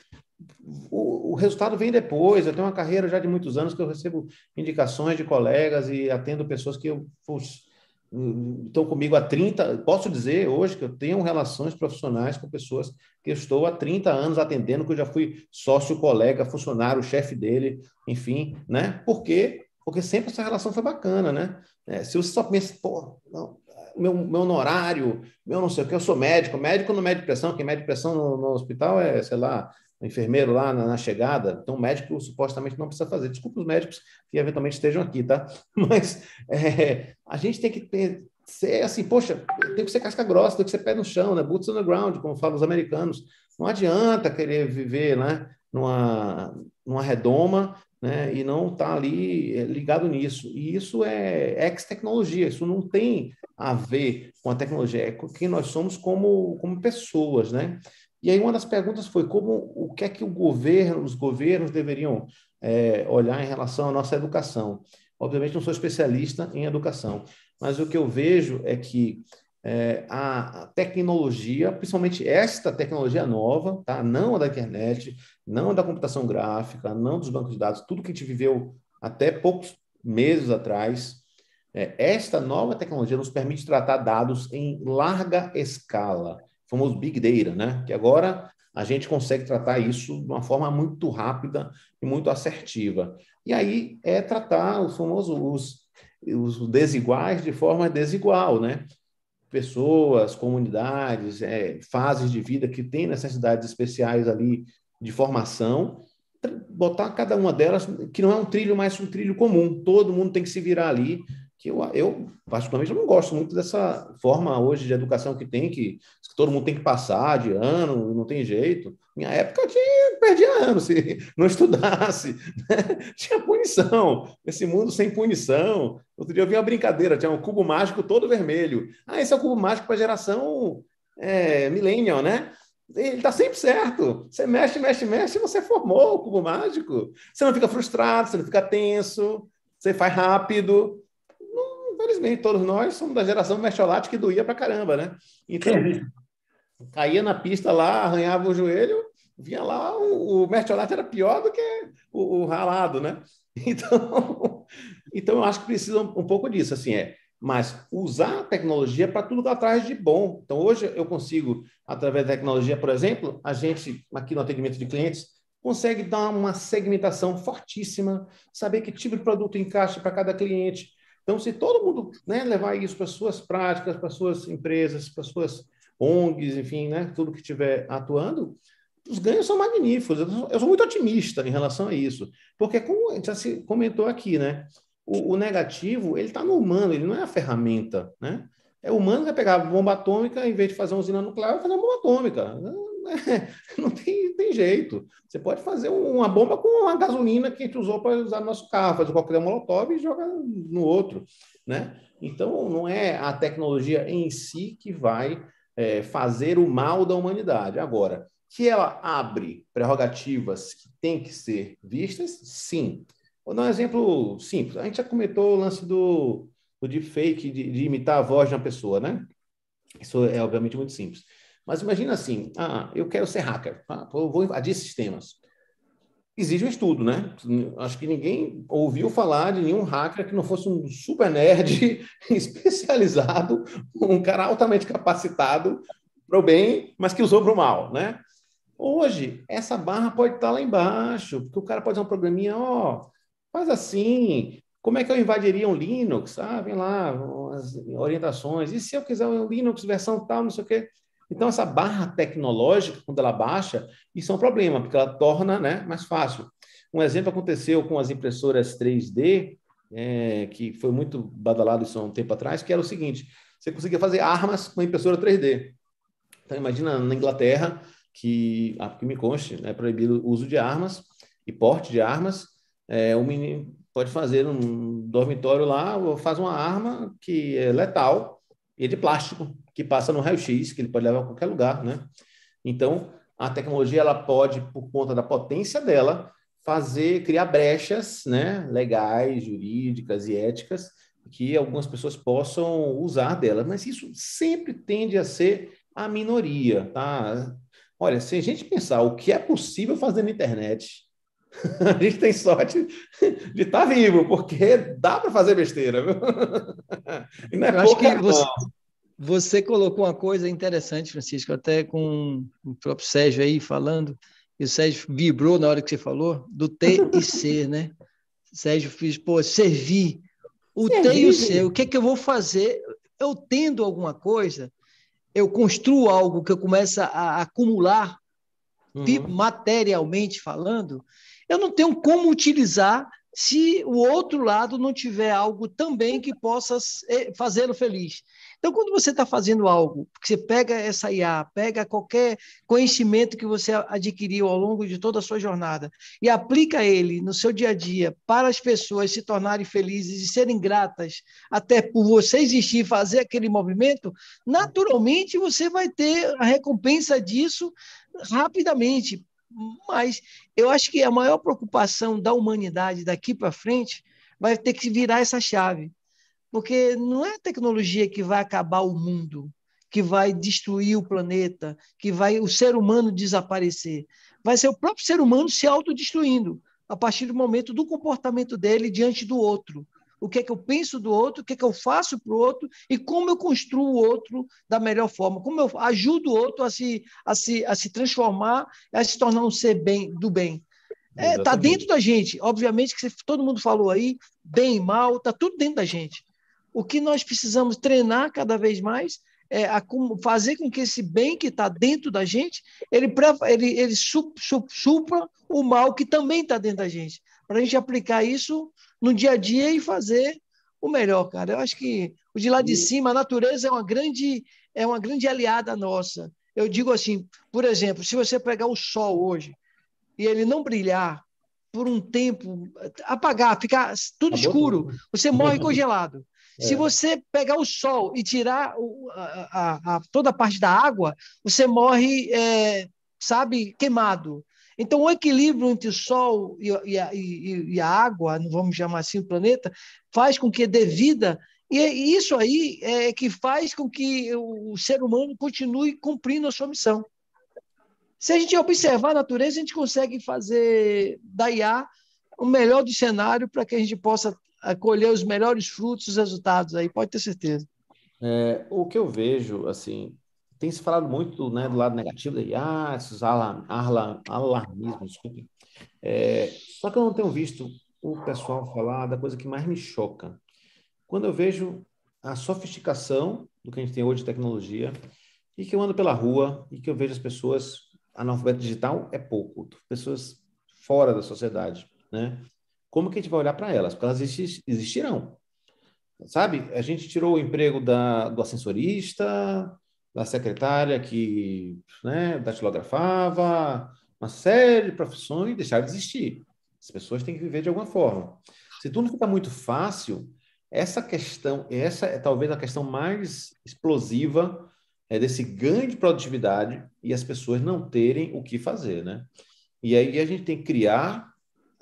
O, o resultado vem depois. Eu tenho uma carreira já de muitos anos que eu recebo indicações de colegas e atendo pessoas que eu, pux, estão comigo há trinta... Posso dizer hoje que eu tenho relações profissionais com pessoas que eu estou há trinta anos atendendo, que eu já fui sócio, colega, funcionário, chefe dele, enfim, né? Por quê? Porque sempre essa relação foi bacana, né? É, se você só pensa, pô, não, meu, meu honorário, meu não sei o que, eu sou médico, médico não mede pressão, quem mede pressão no, no hospital é, sei lá, o enfermeiro lá na, na chegada, então o médico supostamente não precisa fazer. Desculpa os médicos que eventualmente estejam aqui, tá? Mas é, a gente tem que ter, ser assim, poxa, tem que ser casca grossa, tem que ser pé no chão, né? Boots on the ground, como falam os americanos. Não adianta querer viver, né, numa, numa redoma, né, e não estar tá ali ligado nisso. E isso é ex-tecnologia, isso não tem a ver com a tecnologia, é com quem nós somos como, como pessoas, né? E aí uma das perguntas foi como o que é que o governo, os governos deveriam é, olhar em relação à nossa educação. Obviamente não sou especialista em educação, mas o que eu vejo é que é, a tecnologia, principalmente esta tecnologia nova, tá? Não a da internet, não a da computação gráfica, não dos bancos de dados, tudo que a gente viveu até poucos meses atrás, é, esta nova tecnologia nos permite tratar dados em larga escala, o famoso Big Data, né? Que agora a gente consegue tratar isso de uma forma muito rápida e muito assertiva. E aí é tratar os famosos os, os desiguais de forma desigual, né? Pessoas, comunidades, é, fases de vida que têm necessidades especiais ali de formação, botar cada uma delas, que não é um trilho mais um trilho comum, todo mundo tem que se virar ali, que eu, eu particularmente, eu não gosto muito dessa forma hoje de educação que tem, que, que todo mundo tem que passar de ano, não tem jeito. Minha época eu tinha, perdia ano se não estudasse, né? Tinha punição, esse mundo sem punição. Outro dia eu vi uma brincadeira, tinha um cubo mágico todo vermelho. Ah, esse é o cubo mágico para a geração é, millennial, né? Ele está sempre certo. Você mexe, mexe, mexe, e você formou o cubo mágico. Você não fica frustrado, você não fica tenso, você faz rápido. Infelizmente, todos nós somos da geração mertiolate que doía pra caramba, né? Então, caía na pista lá, arranhava o joelho, vinha lá, o, o mertiolate era pior do que o, o ralado, né? Então, então, eu acho que precisa um, um pouco disso, assim, é. Mas usar a tecnologia para tudo que ela traz de bom. Então, hoje eu consigo, através da tecnologia, por exemplo, a gente, aqui no atendimento de clientes, consegue dar uma segmentação fortíssima, saber que tipo de produto encaixa para cada cliente. Então, se todo mundo, né, levar isso para as suas práticas, para as suas empresas, para as suas O N Gs, enfim, né, tudo que estiver atuando, os ganhos são magníficos. Eu sou, eu sou muito otimista em relação a isso, porque, como a gente já se comentou aqui, né, o, o negativo, ele está no humano, ele não é a ferramenta, né? É o humano que vai pegar a bomba atômica, em vez de fazer uma usina nuclear, vai fazer uma bomba atômica. Não tem, tem jeito. Você pode fazer uma bomba com a gasolina que a gente usou para usar no nosso carro, fazer qualquer molotov e joga no outro, né? Então, não é a tecnologia em si que vai é, fazer o mal da humanidade. Agora, que ela abre prerrogativas que têm que ser vistas, sim. Vou dar um exemplo simples. A gente já comentou o lance do, do deepfake, de, de imitar a voz de uma pessoa, né? Isso é, obviamente, muito simples. Mas imagina assim, ah, eu quero ser hacker, ah, eu vou invadir sistemas. Exige um estudo, né? Acho que ninguém ouviu falar de nenhum hacker que não fosse um super nerd especializado, um cara altamente capacitado para o bem, mas que usou para o mal, né? Hoje, essa barra pode estar lá embaixo, porque o cara pode fazer um programinha, ó, faz assim, como é que eu invadiria um Linux? Ah, vem lá, as orientações. E se eu quiser um Linux versão tal, não sei o quê? Então, essa barra tecnológica, quando ela baixa, isso é um problema, porque ela torna, né, mais fácil. Um exemplo aconteceu com as impressoras três D, é, que foi muito badalado isso há um tempo atrás, que era o seguinte, você conseguia fazer armas com a impressora três D. Então, imagina na Inglaterra, que, ah, que me conste, é proibido o uso de armas e porte de armas. É, o menino pode fazer um dormitório lá, faz uma arma que é letal e é de plástico, que passa no raio-x, que ele pode levar a qualquer lugar, né? Então, a tecnologia ela pode, por conta da potência dela, fazer, criar brechas, né, legais, jurídicas e éticas, que algumas pessoas possam usar dela. Mas isso sempre tende a ser a minoria, tá? Olha, se a gente pensar o que é possível fazer na internet, a gente tem sorte de estar vivo, porque dá para fazer besteira, viu? E não é Eu acho pouca, que você, não. você colocou uma coisa interessante, Francisco, até com o próprio Sérgio aí falando, e o Sérgio vibrou na hora que você falou, do ter e ser, né? O Sérgio fez, pô, servir. O ter e o ser, o que é que eu vou fazer? Eu tendo alguma coisa, eu construo algo que eu começo a acumular, Uhum. materialmente falando, eu não tenho como utilizar se o outro lado não tiver algo também que possa fazê-lo feliz. Então, quando você está fazendo algo, que você pega essa I A, pega qualquer conhecimento que você adquiriu ao longo de toda a sua jornada e aplica ele no seu dia a dia para as pessoas se tornarem felizes e serem gratas até por você existir e fazer aquele movimento, naturalmente você vai ter a recompensa disso rapidamente. Mas eu acho que a maior preocupação da humanidade daqui para frente vai ter que virar essa chave. Porque não é a tecnologia que vai acabar o mundo, que vai destruir o planeta, que vai o ser humano desaparecer. Vai ser o próprio ser humano se autodestruindo, a partir do momento do comportamento dele diante do outro. O que é que eu penso do outro, o que é que eu faço para o outro e como eu construo o outro da melhor forma, como eu ajudo o outro a se, a se, a se transformar, a se tornar um ser bem, do bem. Está é, tá dentro da gente. Obviamente que todo mundo falou aí, bem e mal, está tudo dentro da gente. O que nós precisamos treinar cada vez mais é a fazer com que esse bem que está dentro da gente, ele, ele, ele supra o mal que também está dentro da gente, para a gente aplicar isso no dia a dia e fazer o melhor, cara. Eu acho que o de lá de cima, a natureza é uma grande, é uma grande aliada nossa. Eu digo assim, por exemplo, se você pegar o sol hoje e ele não brilhar por um tempo, apagar, ficar tudo Acabou escuro, tudo. Você morre congelado. É. Se você pegar o sol e tirar o, a, a, a, toda a parte da água, você morre, é, sabe, queimado. Então, o equilíbrio entre o sol e, e, a, e, e a água, não vamos chamar assim o planeta, faz com que dê vida, e isso aí é que faz com que o ser humano continue cumprindo a sua missão. Se a gente observar a natureza, a gente consegue fazer da I A o melhor do cenário para que a gente possa colher os melhores frutos, os resultados aí, pode ter certeza. É, o que eu vejo, assim, tem se falado muito, né, do lado negativo da I A, esses alarm, alarm, alarmismos, desculpe. É, só que eu não tenho visto o pessoal falar da coisa que mais me choca. Quando eu vejo a sofisticação do que a gente tem hoje de tecnologia, e que eu ando pela rua, e que eu vejo as pessoas, analfabeto digital é pouco, pessoas fora da sociedade, né? Como que a gente vai olhar para elas? Porque elas existirão. Sabe? A gente tirou o emprego da, do ascensorista, da secretária que, né, datilografava, uma série de profissões deixaram de existir. As pessoas têm que viver de alguma forma. Se tudo fica muito fácil, essa questão, essa é talvez a questão mais explosiva é desse ganho de produtividade e as pessoas não terem o que fazer, né? E aí a gente tem que criar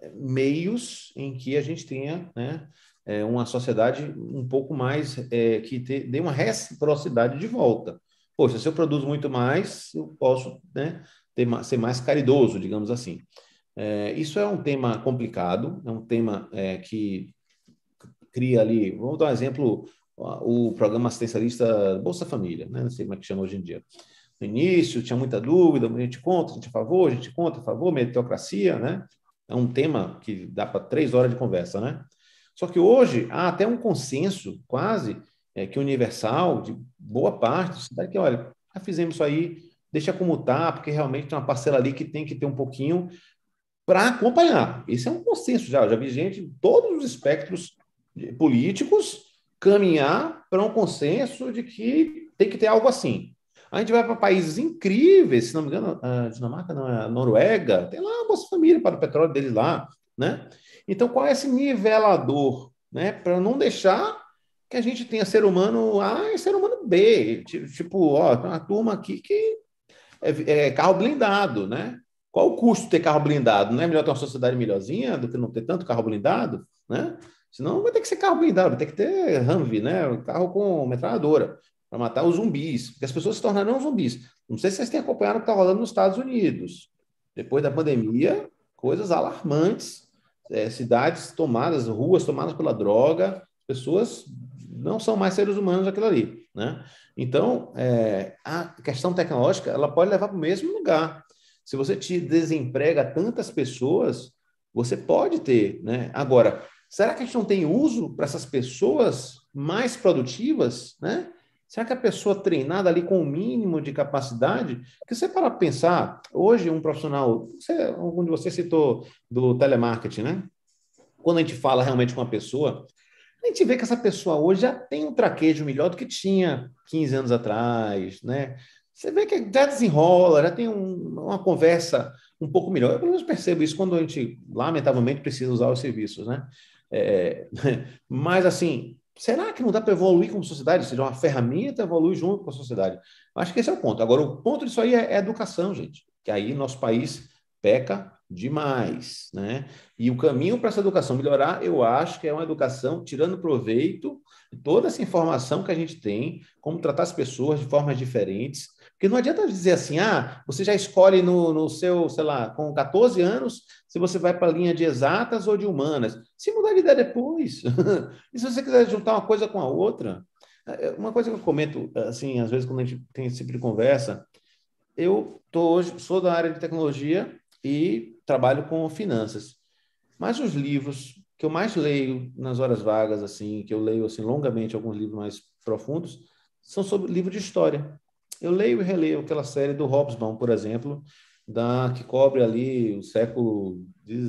meios em que a gente tenha, né, é, uma sociedade um pouco mais, é, que te, dê uma reciprocidade de volta. Poxa, se eu produzo muito mais, eu posso, né, ter, ser mais caridoso, digamos assim. É, isso é um tema complicado, é um tema é, que cria ali, vamos dar um exemplo, o programa assistencialista Bolsa Família, né, não sei como é que chama hoje em dia. No início tinha muita dúvida, a gente contra, a gente a favor, a gente contra, a favor, meritocracia, né? É um tema que dá para três horas de conversa, né? Só que hoje há até um consenso quase é, que universal de boa parte, que olha, já fizemos isso aí, deixa como tá, porque realmente tem uma parcela ali que tem que ter um pouquinho para acompanhar. Esse é um consenso já. Eu já vi gente em todos os espectros políticos caminhar para um consenso de que tem que ter algo assim. A gente vai para países incríveis, se não me engano, a Dinamarca, não, é a Noruega, tem lá a Bolsa Família para o petróleo deles lá, né? Então, qual é esse nivelador, né? Para não deixar que a gente tenha ser humano A e ser humano B. Tipo, ó, tem uma turma aqui que é, é carro blindado, né? Qual o custo de ter carro blindado? Não é melhor ter uma sociedade melhorzinha do que não ter tanto carro blindado, né? Senão vai ter que ser carro blindado, vai ter que ter Humvee, né? Carro com metralhadora, para matar os zumbis, porque as pessoas se tornarão zumbis. Não sei se vocês têm acompanhado o que está rolando nos Estados Unidos. Depois da pandemia, coisas alarmantes, é, cidades tomadas, ruas tomadas pela droga, pessoas não são mais seres humanos aquilo ali, né? Então, é, a questão tecnológica, ela pode levar para o mesmo lugar. Se você te desemprega tantas pessoas, você pode ter, né? Agora, será que a gente não tem uso para essas pessoas mais produtivas, né? Será que a pessoa treinada ali com o mínimo de capacidade, que você para pensar, hoje um profissional, você, algum de vocês citou do telemarketing, né? Quando a gente fala realmente com uma pessoa, a gente vê que essa pessoa hoje já tem um traquejo melhor do que tinha quinze anos atrás, né? Você vê que já desenrola, já tem um, uma conversa um pouco melhor. Eu, pelo menos, percebo isso quando a gente, lamentavelmente, precisa usar os serviços, né? É, mas, assim, será que não dá para evoluir como sociedade? Ou seja, uma ferramenta evolui junto com a sociedade. Acho que esse é o ponto. Agora, o ponto disso aí é, é educação, gente. Que aí nosso país peca demais, né? E o caminho para essa educação melhorar, eu acho que é uma educação tirando proveito de toda essa informação que a gente tem, como tratar as pessoas de formas diferentes. Porque não adianta dizer assim, ah, você já escolhe no, no seu, sei lá, com catorze anos, se você vai para a linha de exatas ou de humanas. Se mudar de ideia depois. E se você quiser juntar uma coisa com a outra, uma coisa que eu comento, assim, às vezes quando a gente tem esse tipo de conversa, eu tô hoje, sou da área de tecnologia e trabalho com finanças. Mas os livros que eu mais leio nas horas vagas, assim, que eu leio assim longamente alguns livros mais profundos, são sobre livro de história. Eu leio e releio aquela série do Hobsbawm, por exemplo, da, que cobre ali o século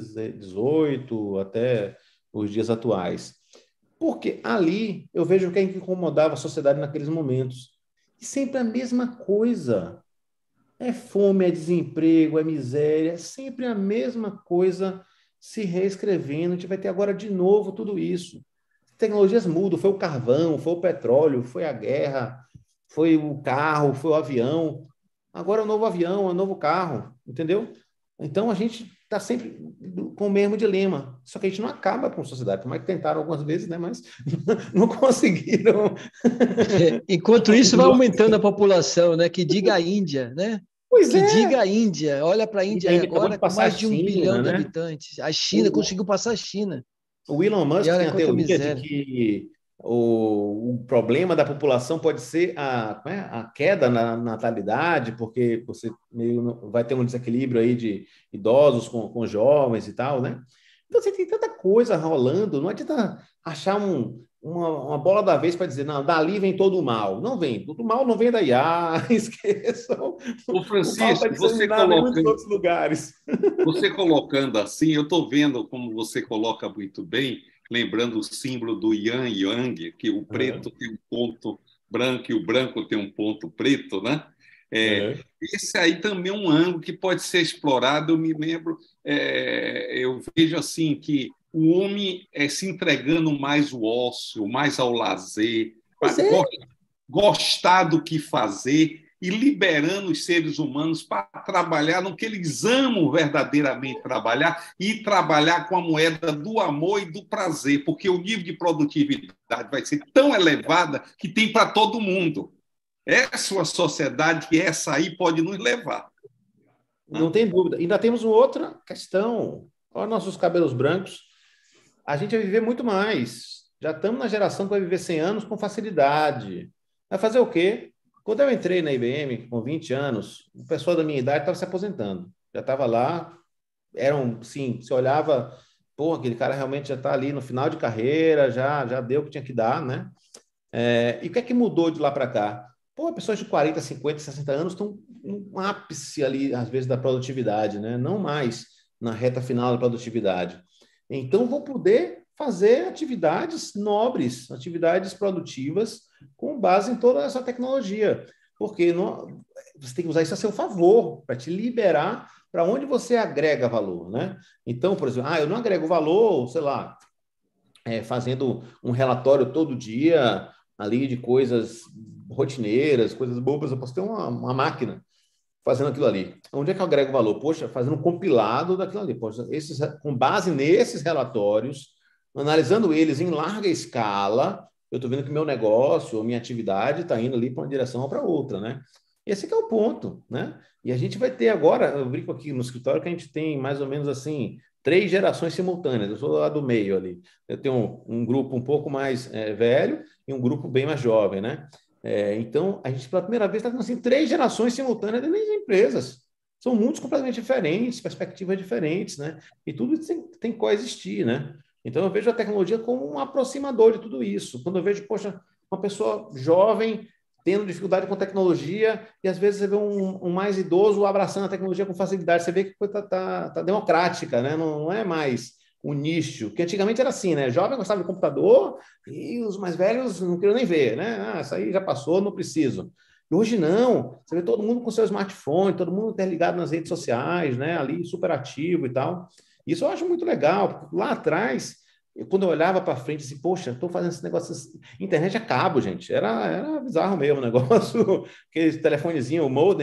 dezoito até os dias atuais. Porque ali eu vejo o que incomodava a sociedade naqueles momentos. E sempre a mesma coisa. É fome, é desemprego, é miséria, é sempre a mesma coisa se reescrevendo. A gente vai ter agora de novo tudo isso. Tecnologias mudam, foi o carvão, foi o petróleo, foi a guerra, foi o carro, foi o avião. Agora é o novo avião, é o novo carro, entendeu? Então a gente está sempre com o mesmo dilema. Só que a gente não acaba com a sociedade, como é que tentaram algumas vezes, né? Mas não conseguiram. Enquanto isso, vai aumentando a população, né? Que diga a Índia, né? Pois que é. diga a Índia. Olha para a Índia agora com mais de um China, bilhão de né? habitantes. A China o, conseguiu passar a China. O Elon Musk e olha tem a teoria miséria. de que o, o problema da população pode ser a, é? a queda na natalidade, porque você meio, vai ter um desequilíbrio aí de idosos com, com jovens e tal, né? Então, você tem tanta coisa rolando, não adianta achar um, uma, uma bola da vez para dizer, não, dali vem todo o mal. Não vem, todo o mal não vem da I A, esqueçam. O Francisco, o mal está disseminado em muitos outros lugares. Você colocando assim, eu estou vendo como você coloca muito bem, lembrando o símbolo do Yin e Yang, que o preto uhum. tem um ponto branco e o branco tem um ponto preto, né? É, uhum. Esse aí também é um ângulo que pode ser explorado. Eu me lembro, é, eu vejo assim que o homem é se entregando mais ao ócio, mais ao lazer, é. gostar do que fazer e liberando os seres humanos para trabalhar no que eles amam verdadeiramente trabalhar e trabalhar com a moeda do amor e do prazer, porque o nível de produtividade vai ser tão elevada que tem para todo mundo. Essa é uma sociedade que essa aí pode nos levar. Não tem dúvida. Ainda temos uma outra questão. Olha nossos cabelos brancos. A gente vai viver muito mais. Já estamos na geração que vai viver cem anos com facilidade. Vai fazer o quê? Quando eu entrei na I B M, com vinte anos, o pessoal da minha idade estava se aposentando. Já estava lá, eram, sim, você olhava, pô, aquele cara realmente já está ali no final de carreira, já, já deu o que tinha que dar, né? É, e o que é que mudou de lá para cá? Pô, pessoas de quarenta, cinquenta, sessenta anos estão no ápice ali, às vezes, da produtividade, né? Não mais na reta final da produtividade. Então, vou poder fazer atividades nobres, atividades produtivas, com base em toda essa tecnologia. Porque não, você tem que usar isso a seu favor, para te liberar para onde você agrega valor, né? Então, por exemplo, ah, eu não agrego valor, sei lá, é, fazendo um relatório todo dia ali de coisas rotineiras, coisas bobas, eu posso ter uma, uma máquina fazendo aquilo ali. Onde é que eu agrego valor? Poxa, fazendo um compilado daquilo ali. Poxa, esses, com base nesses relatórios, analisando eles em larga escala, eu estou vendo que meu negócio ou minha atividade está indo ali para uma direção ou para outra, né? Esse que é o ponto, né? E a gente vai ter agora, eu brinco aqui no escritório que a gente tem mais ou menos assim, três gerações simultâneas. Eu sou lá do meio ali. Eu tenho um, um grupo um pouco mais é, velho e um grupo bem mais jovem, né? É, então, a gente, pela primeira vez, está tendo assim, três gerações simultâneas das empresas. São mundos completamente diferentes, perspectivas diferentes, né? E tudo tem, tem que coexistir, né? Então, eu vejo a tecnologia como um aproximador de tudo isso. Quando eu vejo, poxa, uma pessoa jovem tendo dificuldade com tecnologia e, às vezes, você vê um, um mais idoso abraçando a tecnologia com facilidade. Você vê que está tá, tá democrática, né? Não, não é mais um nicho, que antigamente era assim, né? Jovem gostava de computador e os mais velhos não queriam nem ver, né? Ah, isso aí já passou, não preciso. E hoje não, você vê todo mundo com seu smartphone, todo mundo interligado nas redes sociais, né? Ali super ativo e tal. Isso eu acho muito legal, porque lá atrás, eu, quando eu olhava para frente, assim, poxa, estou fazendo esse negócio, internet a cabo, gente, era, era bizarro mesmo o negócio, aquele telefonezinho, o modem,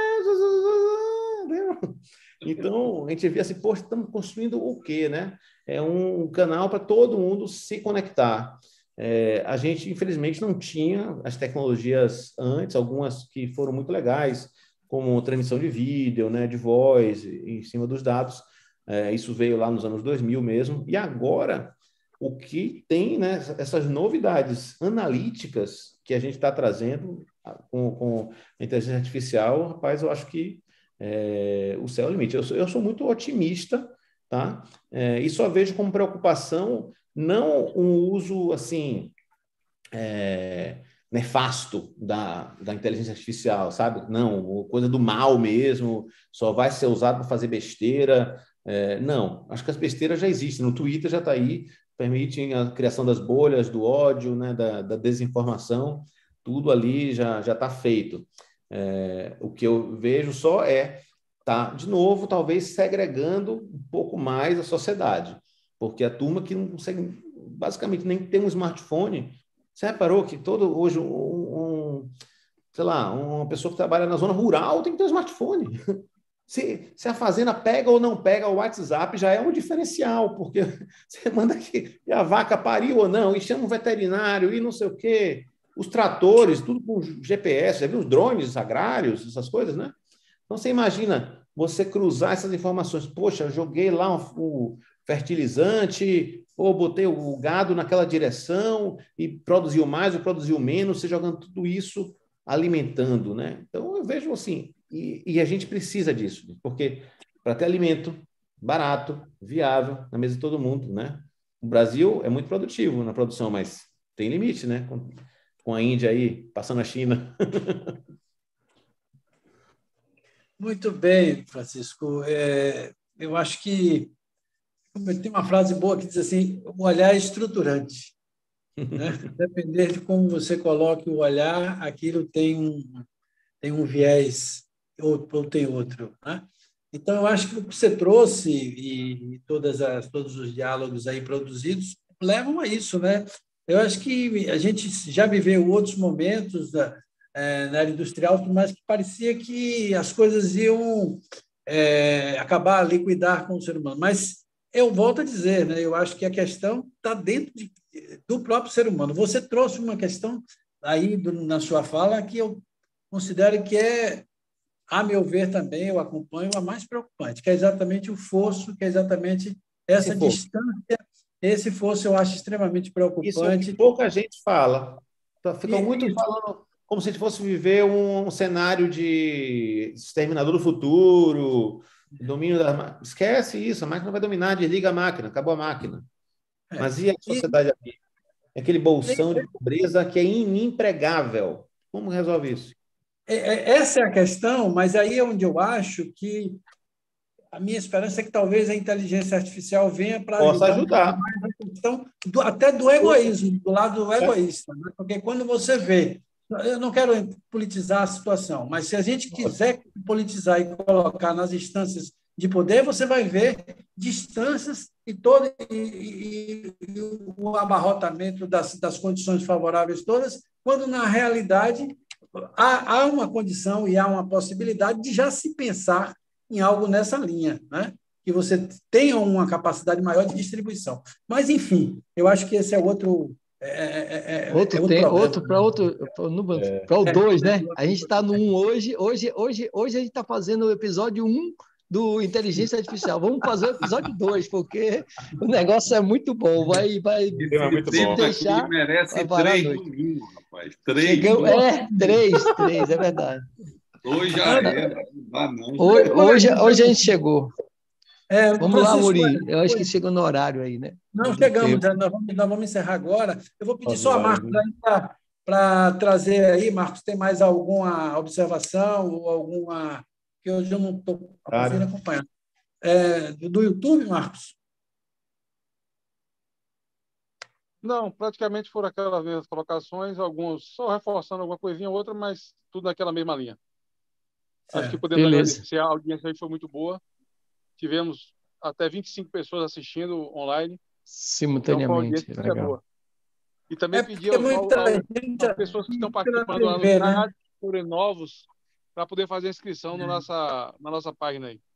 então, a gente via assim, poxa, estamos construindo o quê, né? É um canal para todo mundo se conectar. É, a gente, infelizmente, não tinha as tecnologias antes, algumas que foram muito legais, como transmissão de vídeo, né, de voz, em cima dos dados. É, isso veio lá nos anos dois mil mesmo. E agora, o que tem, né, essas novidades analíticas que a gente está trazendo com, com a inteligência artificial, rapaz, eu acho que É, o céu é o limite. Eu sou, eu sou muito otimista, tá? É, e só vejo como preocupação não um uso assim é, nefasto da, da inteligência artificial, sabe? Não, coisa do mal mesmo, só vai ser usado para fazer besteira. É, não, acho que as besteiras já existem. No Twitter já está aí, permitem a criação das bolhas, do ódio, né, da, da desinformação, tudo ali já já está feito. É, o que eu vejo só é, tá, de novo, talvez segregando um pouco mais a sociedade, porque a turma que não consegue, basicamente, nem ter um smartphone, você reparou que todo hoje, um, um, sei lá, uma pessoa que trabalha na zona rural tem que ter um smartphone. Se, se a fazenda pega ou não pega o WhatsApp, já é um diferencial, porque você manda que a vaca pariu ou não, e chama um veterinário, e não sei o quê. Os tratores, tudo com G P S, já viu os drones agrários, essas coisas, né? Então, você imagina você cruzar essas informações. Poxa, joguei lá um, um fertilizante, ou botei o gado naquela direção e produziu mais ou produziu menos, você jogando tudo isso, alimentando, né? Então, eu vejo assim, e, e a gente precisa disso, porque para ter alimento barato, viável, na mesa de todo mundo, né? O Brasil é muito produtivo na produção, mas tem limite, né? Com a Índia aí, passando a China. Muito bem, Francisco. É, eu acho que tem uma frase boa que diz assim, o olhar é estruturante. Né? Depender de como você coloque o olhar, aquilo tem um, tem um viés ou, ou tem outro. Né? Então, eu acho que o que você trouxe e todas as, todos os diálogos aí produzidos levam a isso, né? Eu acho que a gente já viveu outros momentos da, é, na área industrial, mas que parecia que as coisas iam é, acabar liquidar com o ser humano. Mas eu volto a dizer, né? Eu acho que a questão está dentro de, do próprio ser humano. Você trouxe uma questão aí do, na sua fala que eu considero que é, a meu ver também, eu acompanho a mais preocupante, que é exatamente o fosso, que é exatamente essa Esse distância. Esse fosso eu acho extremamente preocupante. Isso é o que pouca gente fala. Ficam muito falando como se a gente fosse viver um, um cenário de exterminador do futuro, domínio da máquina. Esquece isso, a máquina vai dominar, desliga a máquina, acabou a máquina. É. Mas e a sociedade aqui? É aquele bolsão de pobreza que é inempregável. Como resolve isso? Essa é a questão, mas aí é onde eu acho que a minha esperança é que talvez a inteligência artificial venha para Possa ajudar, ajudar. mais a questão do, até do egoísmo, do lado egoísta. Né? Porque quando você vê, eu não quero politizar a situação, mas se a gente quiser politizar e colocar nas instâncias de poder, você vai ver distâncias e todo e, e, e o abarrotamento das, das condições favoráveis todas, quando na realidade há, há uma condição e há uma possibilidade de já se pensar em algo nessa linha, né? Que você tenha uma capacidade maior de distribuição. Mas, enfim, eu acho que esse é outro... É, é, é, outro é outro tem, problema. outro para outro, para o dois, né? A gente está no um hoje, hoje, hoje, hoje a gente está fazendo o episódio um do Inteligência Artificial. Vamos fazer o episódio dois, porque o negócio é muito bom. Vai, vai É muito bom. Deixar, merece três domingos, rapaz. Três. Chegamos, é, três, três, é verdade. Dois já era. Não, não. Hoje, hoje, hoje a gente chegou. É, vamos lá, Francisco, Amorim. Eu acho que chegou no horário aí, né? Não, chegamos, nós vamos, nós vamos encerrar agora. Eu vou pedir só a Marcos para trazer aí, Marcos, tem mais alguma observação ou alguma... que hoje eu não estou conseguindo acompanhar. É, do YouTube, Marcos? Não, praticamente foram aquelas mesmas colocações, alguns só reforçando alguma coisinha ou outra, mas tudo naquela mesma linha. Certo. Acho que podemos Beleza. agradecer, a audiência aí foi muito boa. Tivemos até vinte e cinco pessoas assistindo online. Simultaneamente. Então, foi uma legal. E também É pedir ao, ao, ao, às pessoas que estão participando lá no T V, chat, né? forem novos, para poder fazer a inscrição na nossa, na nossa página aí.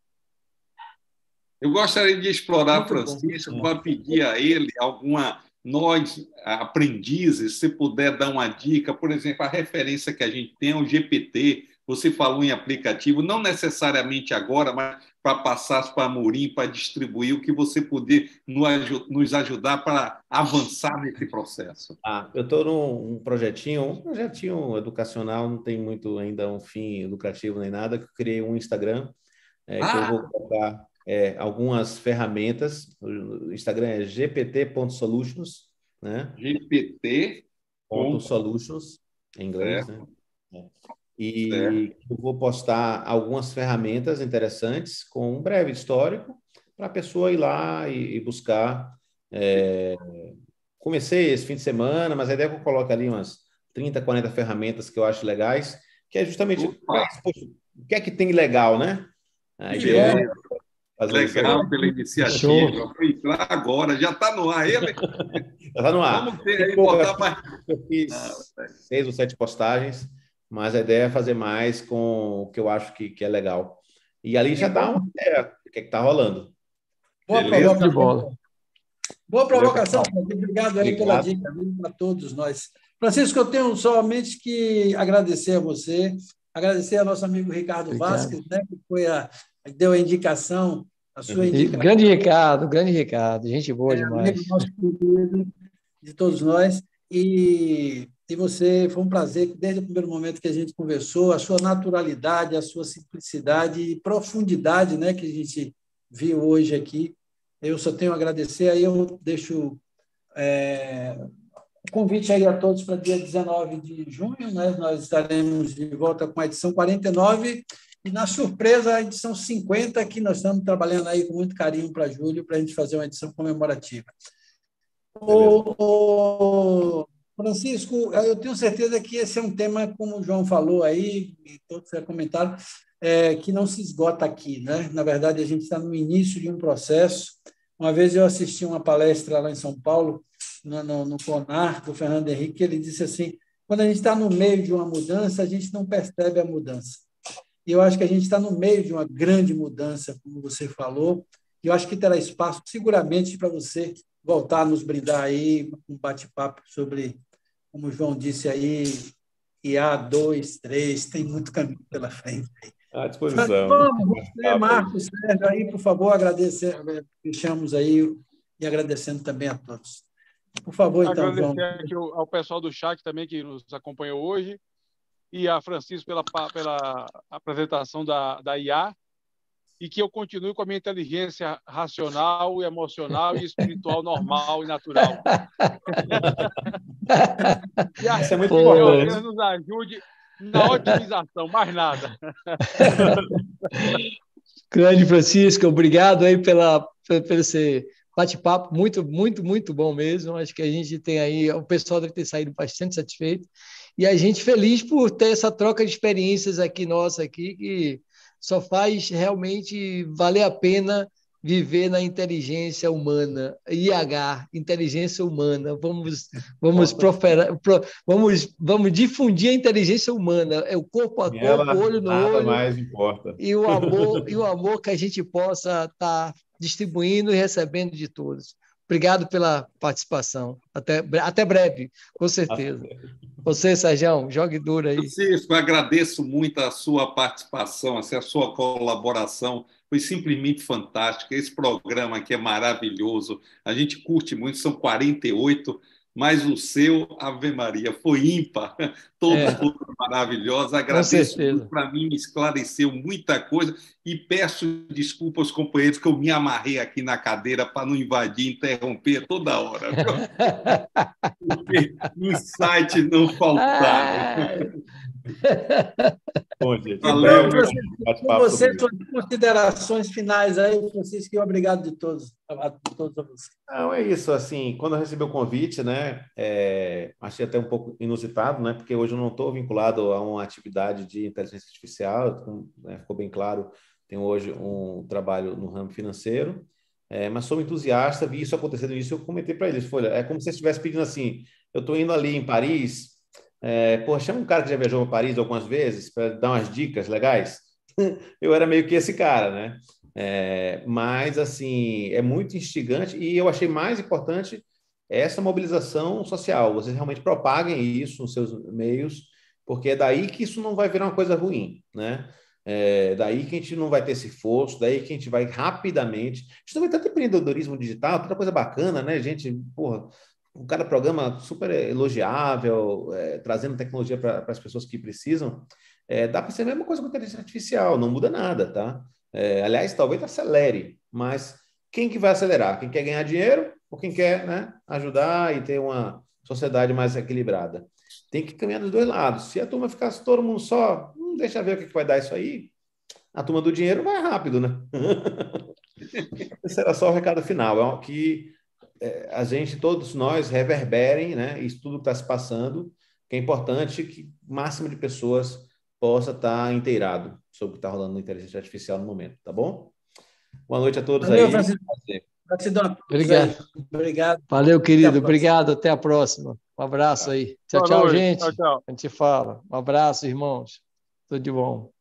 Eu gostaria de explorar Muito Francisco para pedir a ele alguma... Nós, aprendizes, se puder dar uma dica, por exemplo, a referência que a gente tem é o G P T, você falou em aplicativo, não necessariamente agora, mas para passar para Amorim, para distribuir, o que você puder nos ajudar para avançar nesse processo. Ah, eu estou num um projetinho, um projetinho educacional, não tem muito ainda um fim educativo nem nada, que eu criei um Instagram, é, ah. que eu vou colocar é, algumas ferramentas. O Instagram é g p t ponto solutions, né? G P T ponto solutions, em inglês, certo. Né? E certo. Eu vou postar algumas ferramentas interessantes com um breve histórico para a pessoa ir lá e, e buscar. É, comecei esse fim de semana, mas a ideia é que eu coloque ali umas trinta, quarenta ferramentas que eu acho legais, que é justamente poxa, o que é que tem legal, né? A ideia é fazer legal pela iniciativa. Vou entrar agora, já está no ar ele? Já está no ar. Vamos ter aí, botar mais. Eu fiz ah, seis ou sete postagens, mas a ideia é fazer mais com o que eu acho que, que é legal. E ali já dá uma ideia do que é está rolando. Boa provocação. De bola. Boa provocação. Obrigado aí pela dica, para todos nós. Francisco, eu tenho somente que agradecer a você, agradecer ao nosso amigo Ricardo Obrigado. Vasquez, né, que foi a, deu a indicação, a sua indicação. Grande Ricardo, grande Ricardo, gente boa é, demais. Nosso querido, de todos nós. E, e você, foi um prazer, desde o primeiro momento que a gente conversou, a sua naturalidade, a sua simplicidade e profundidade, né, que a gente viu hoje aqui. Eu só tenho a agradecer. Aí eu deixo é, o convite aí a todos para dia dezenove de junho, né? Nós estaremos de volta com a edição quarenta e nove e, na surpresa, a edição cinquenta, que nós estamos trabalhando aí com muito carinho para julho, para a gente fazer uma edição comemorativa. O, o Francisco, eu tenho certeza que esse é um tema, como o João falou aí, e todos já comentaram, é, que não se esgota aqui, né? Na verdade, a gente está no início de um processo. Uma vez eu assisti uma palestra lá em São Paulo, no, no, no CONAR, do Fernando Henrique, que ele disse assim, quando a gente está no meio de uma mudança, a gente não percebe a mudança. E eu acho que a gente está no meio de uma grande mudança, como você falou, e eu acho que terá espaço, seguramente, para você voltar a nos brindar aí, um bate-papo sobre, como o João disse aí, I A dois, três, tem muito caminho pela frente. À disposição. Vamos, você, Marcos, Sérgio, aí, por favor, agradecer, fechamos aí e agradecendo também a todos. Por favor, então, agradecer João. Aqui ao pessoal do chat também que nos acompanhou hoje e a Francisco pela, pela apresentação da, da I A. e que eu continue com a minha inteligência racional, emocional e espiritual normal e natural. E assim, Isso é muito que importante. Deus nos ajude na otimização, mais nada. Grande Francisco, obrigado aí pela, pelo esse bate-papo, muito, muito, muito bom mesmo. Acho que a gente tem aí, o pessoal deve ter saído bastante satisfeito. E a gente feliz por ter essa troca de experiências aqui nossa aqui, que só faz realmente valer a pena viver na inteligência humana, I H, inteligência humana. Vamos, vamos, proferar, pro, vamos, vamos difundir a inteligência humana, é o corpo a corpo, Ela, olho no nada olho, mais importa. e o amor, e o amor que a gente possa estar distribuindo e recebendo de todos. Obrigado pela participação. Até, até breve, com certeza. Você, Sérgio, jogue duro aí. Francisco, eu agradeço muito a sua participação, a sua colaboração. Foi simplesmente fantástica. Esse programa aqui é maravilhoso. A gente curte muito, são quarenta e oito, mas o seu, Ave Maria, foi ímpar. Todos É. foram maravilhosos. Agradeço muito, para mim, me esclareceu muita coisa e peço desculpa aos companheiros que eu me amarrei aqui na cadeira para não invadir, interromper toda hora. Porque insight não faltaram. Bom, gente. Valeu, Então, Francisco, com você, suas considerações finais aí, Francisco, e obrigado de todos, a todos a vocês. Não, é isso, assim, quando eu recebi o convite, né, é, achei até um pouco inusitado, né, porque hoje eu não estou vinculado a uma atividade de inteligência artificial, né, ficou bem claro, tenho hoje um trabalho no ramo financeiro, é, mas sou entusiasta, vi isso acontecendo, isso eu comentei para eles, foi, é como se você estivesse pedindo assim, eu estou indo ali em Paris, É, pô, chama um cara que já viajou para Paris algumas vezes para dar umas dicas legais. Eu era meio que esse cara, né? É, mas, assim, é muito instigante e eu achei mais importante essa mobilização social. Vocês realmente propaguem isso nos seus meios, porque é daí que isso não vai virar uma coisa ruim, né? É daí que a gente não vai ter esse esforço, daí que a gente vai rapidamente. A gente também tem tanto empreendedorismo digital, tanta coisa bacana, né, gente? Porra, um cara programa super elogiável, é, trazendo tecnologia para as pessoas que precisam, é, dá para ser a mesma coisa com a inteligência artificial, não muda nada, tá? É, aliás, talvez acelere, mas quem que vai acelerar? Quem quer ganhar dinheiro ou quem quer, né, ajudar e ter uma sociedade mais equilibrada? Tem que caminhar dos dois lados. Se a turma ficasse todo mundo só, hum, deixa ver o que, que vai dar isso aí, a turma do dinheiro vai rápido, né? Esse era só o recado final, é que a gente, todos nós, reverberem, né, isso tudo que está se passando, que é importante que o máximo de pessoas possa estar inteirado sobre o que está rolando na inteligência artificial no momento, tá bom? Boa noite a todos. Valeu, aí. Francisco. Gratidão. Obrigado. Obrigado. Valeu, querido. Até Obrigado. Até a próxima. Um abraço aí. Tchau, tchau, gente. Tchau, tchau. A gente fala. Um abraço, irmãos. Tudo de bom.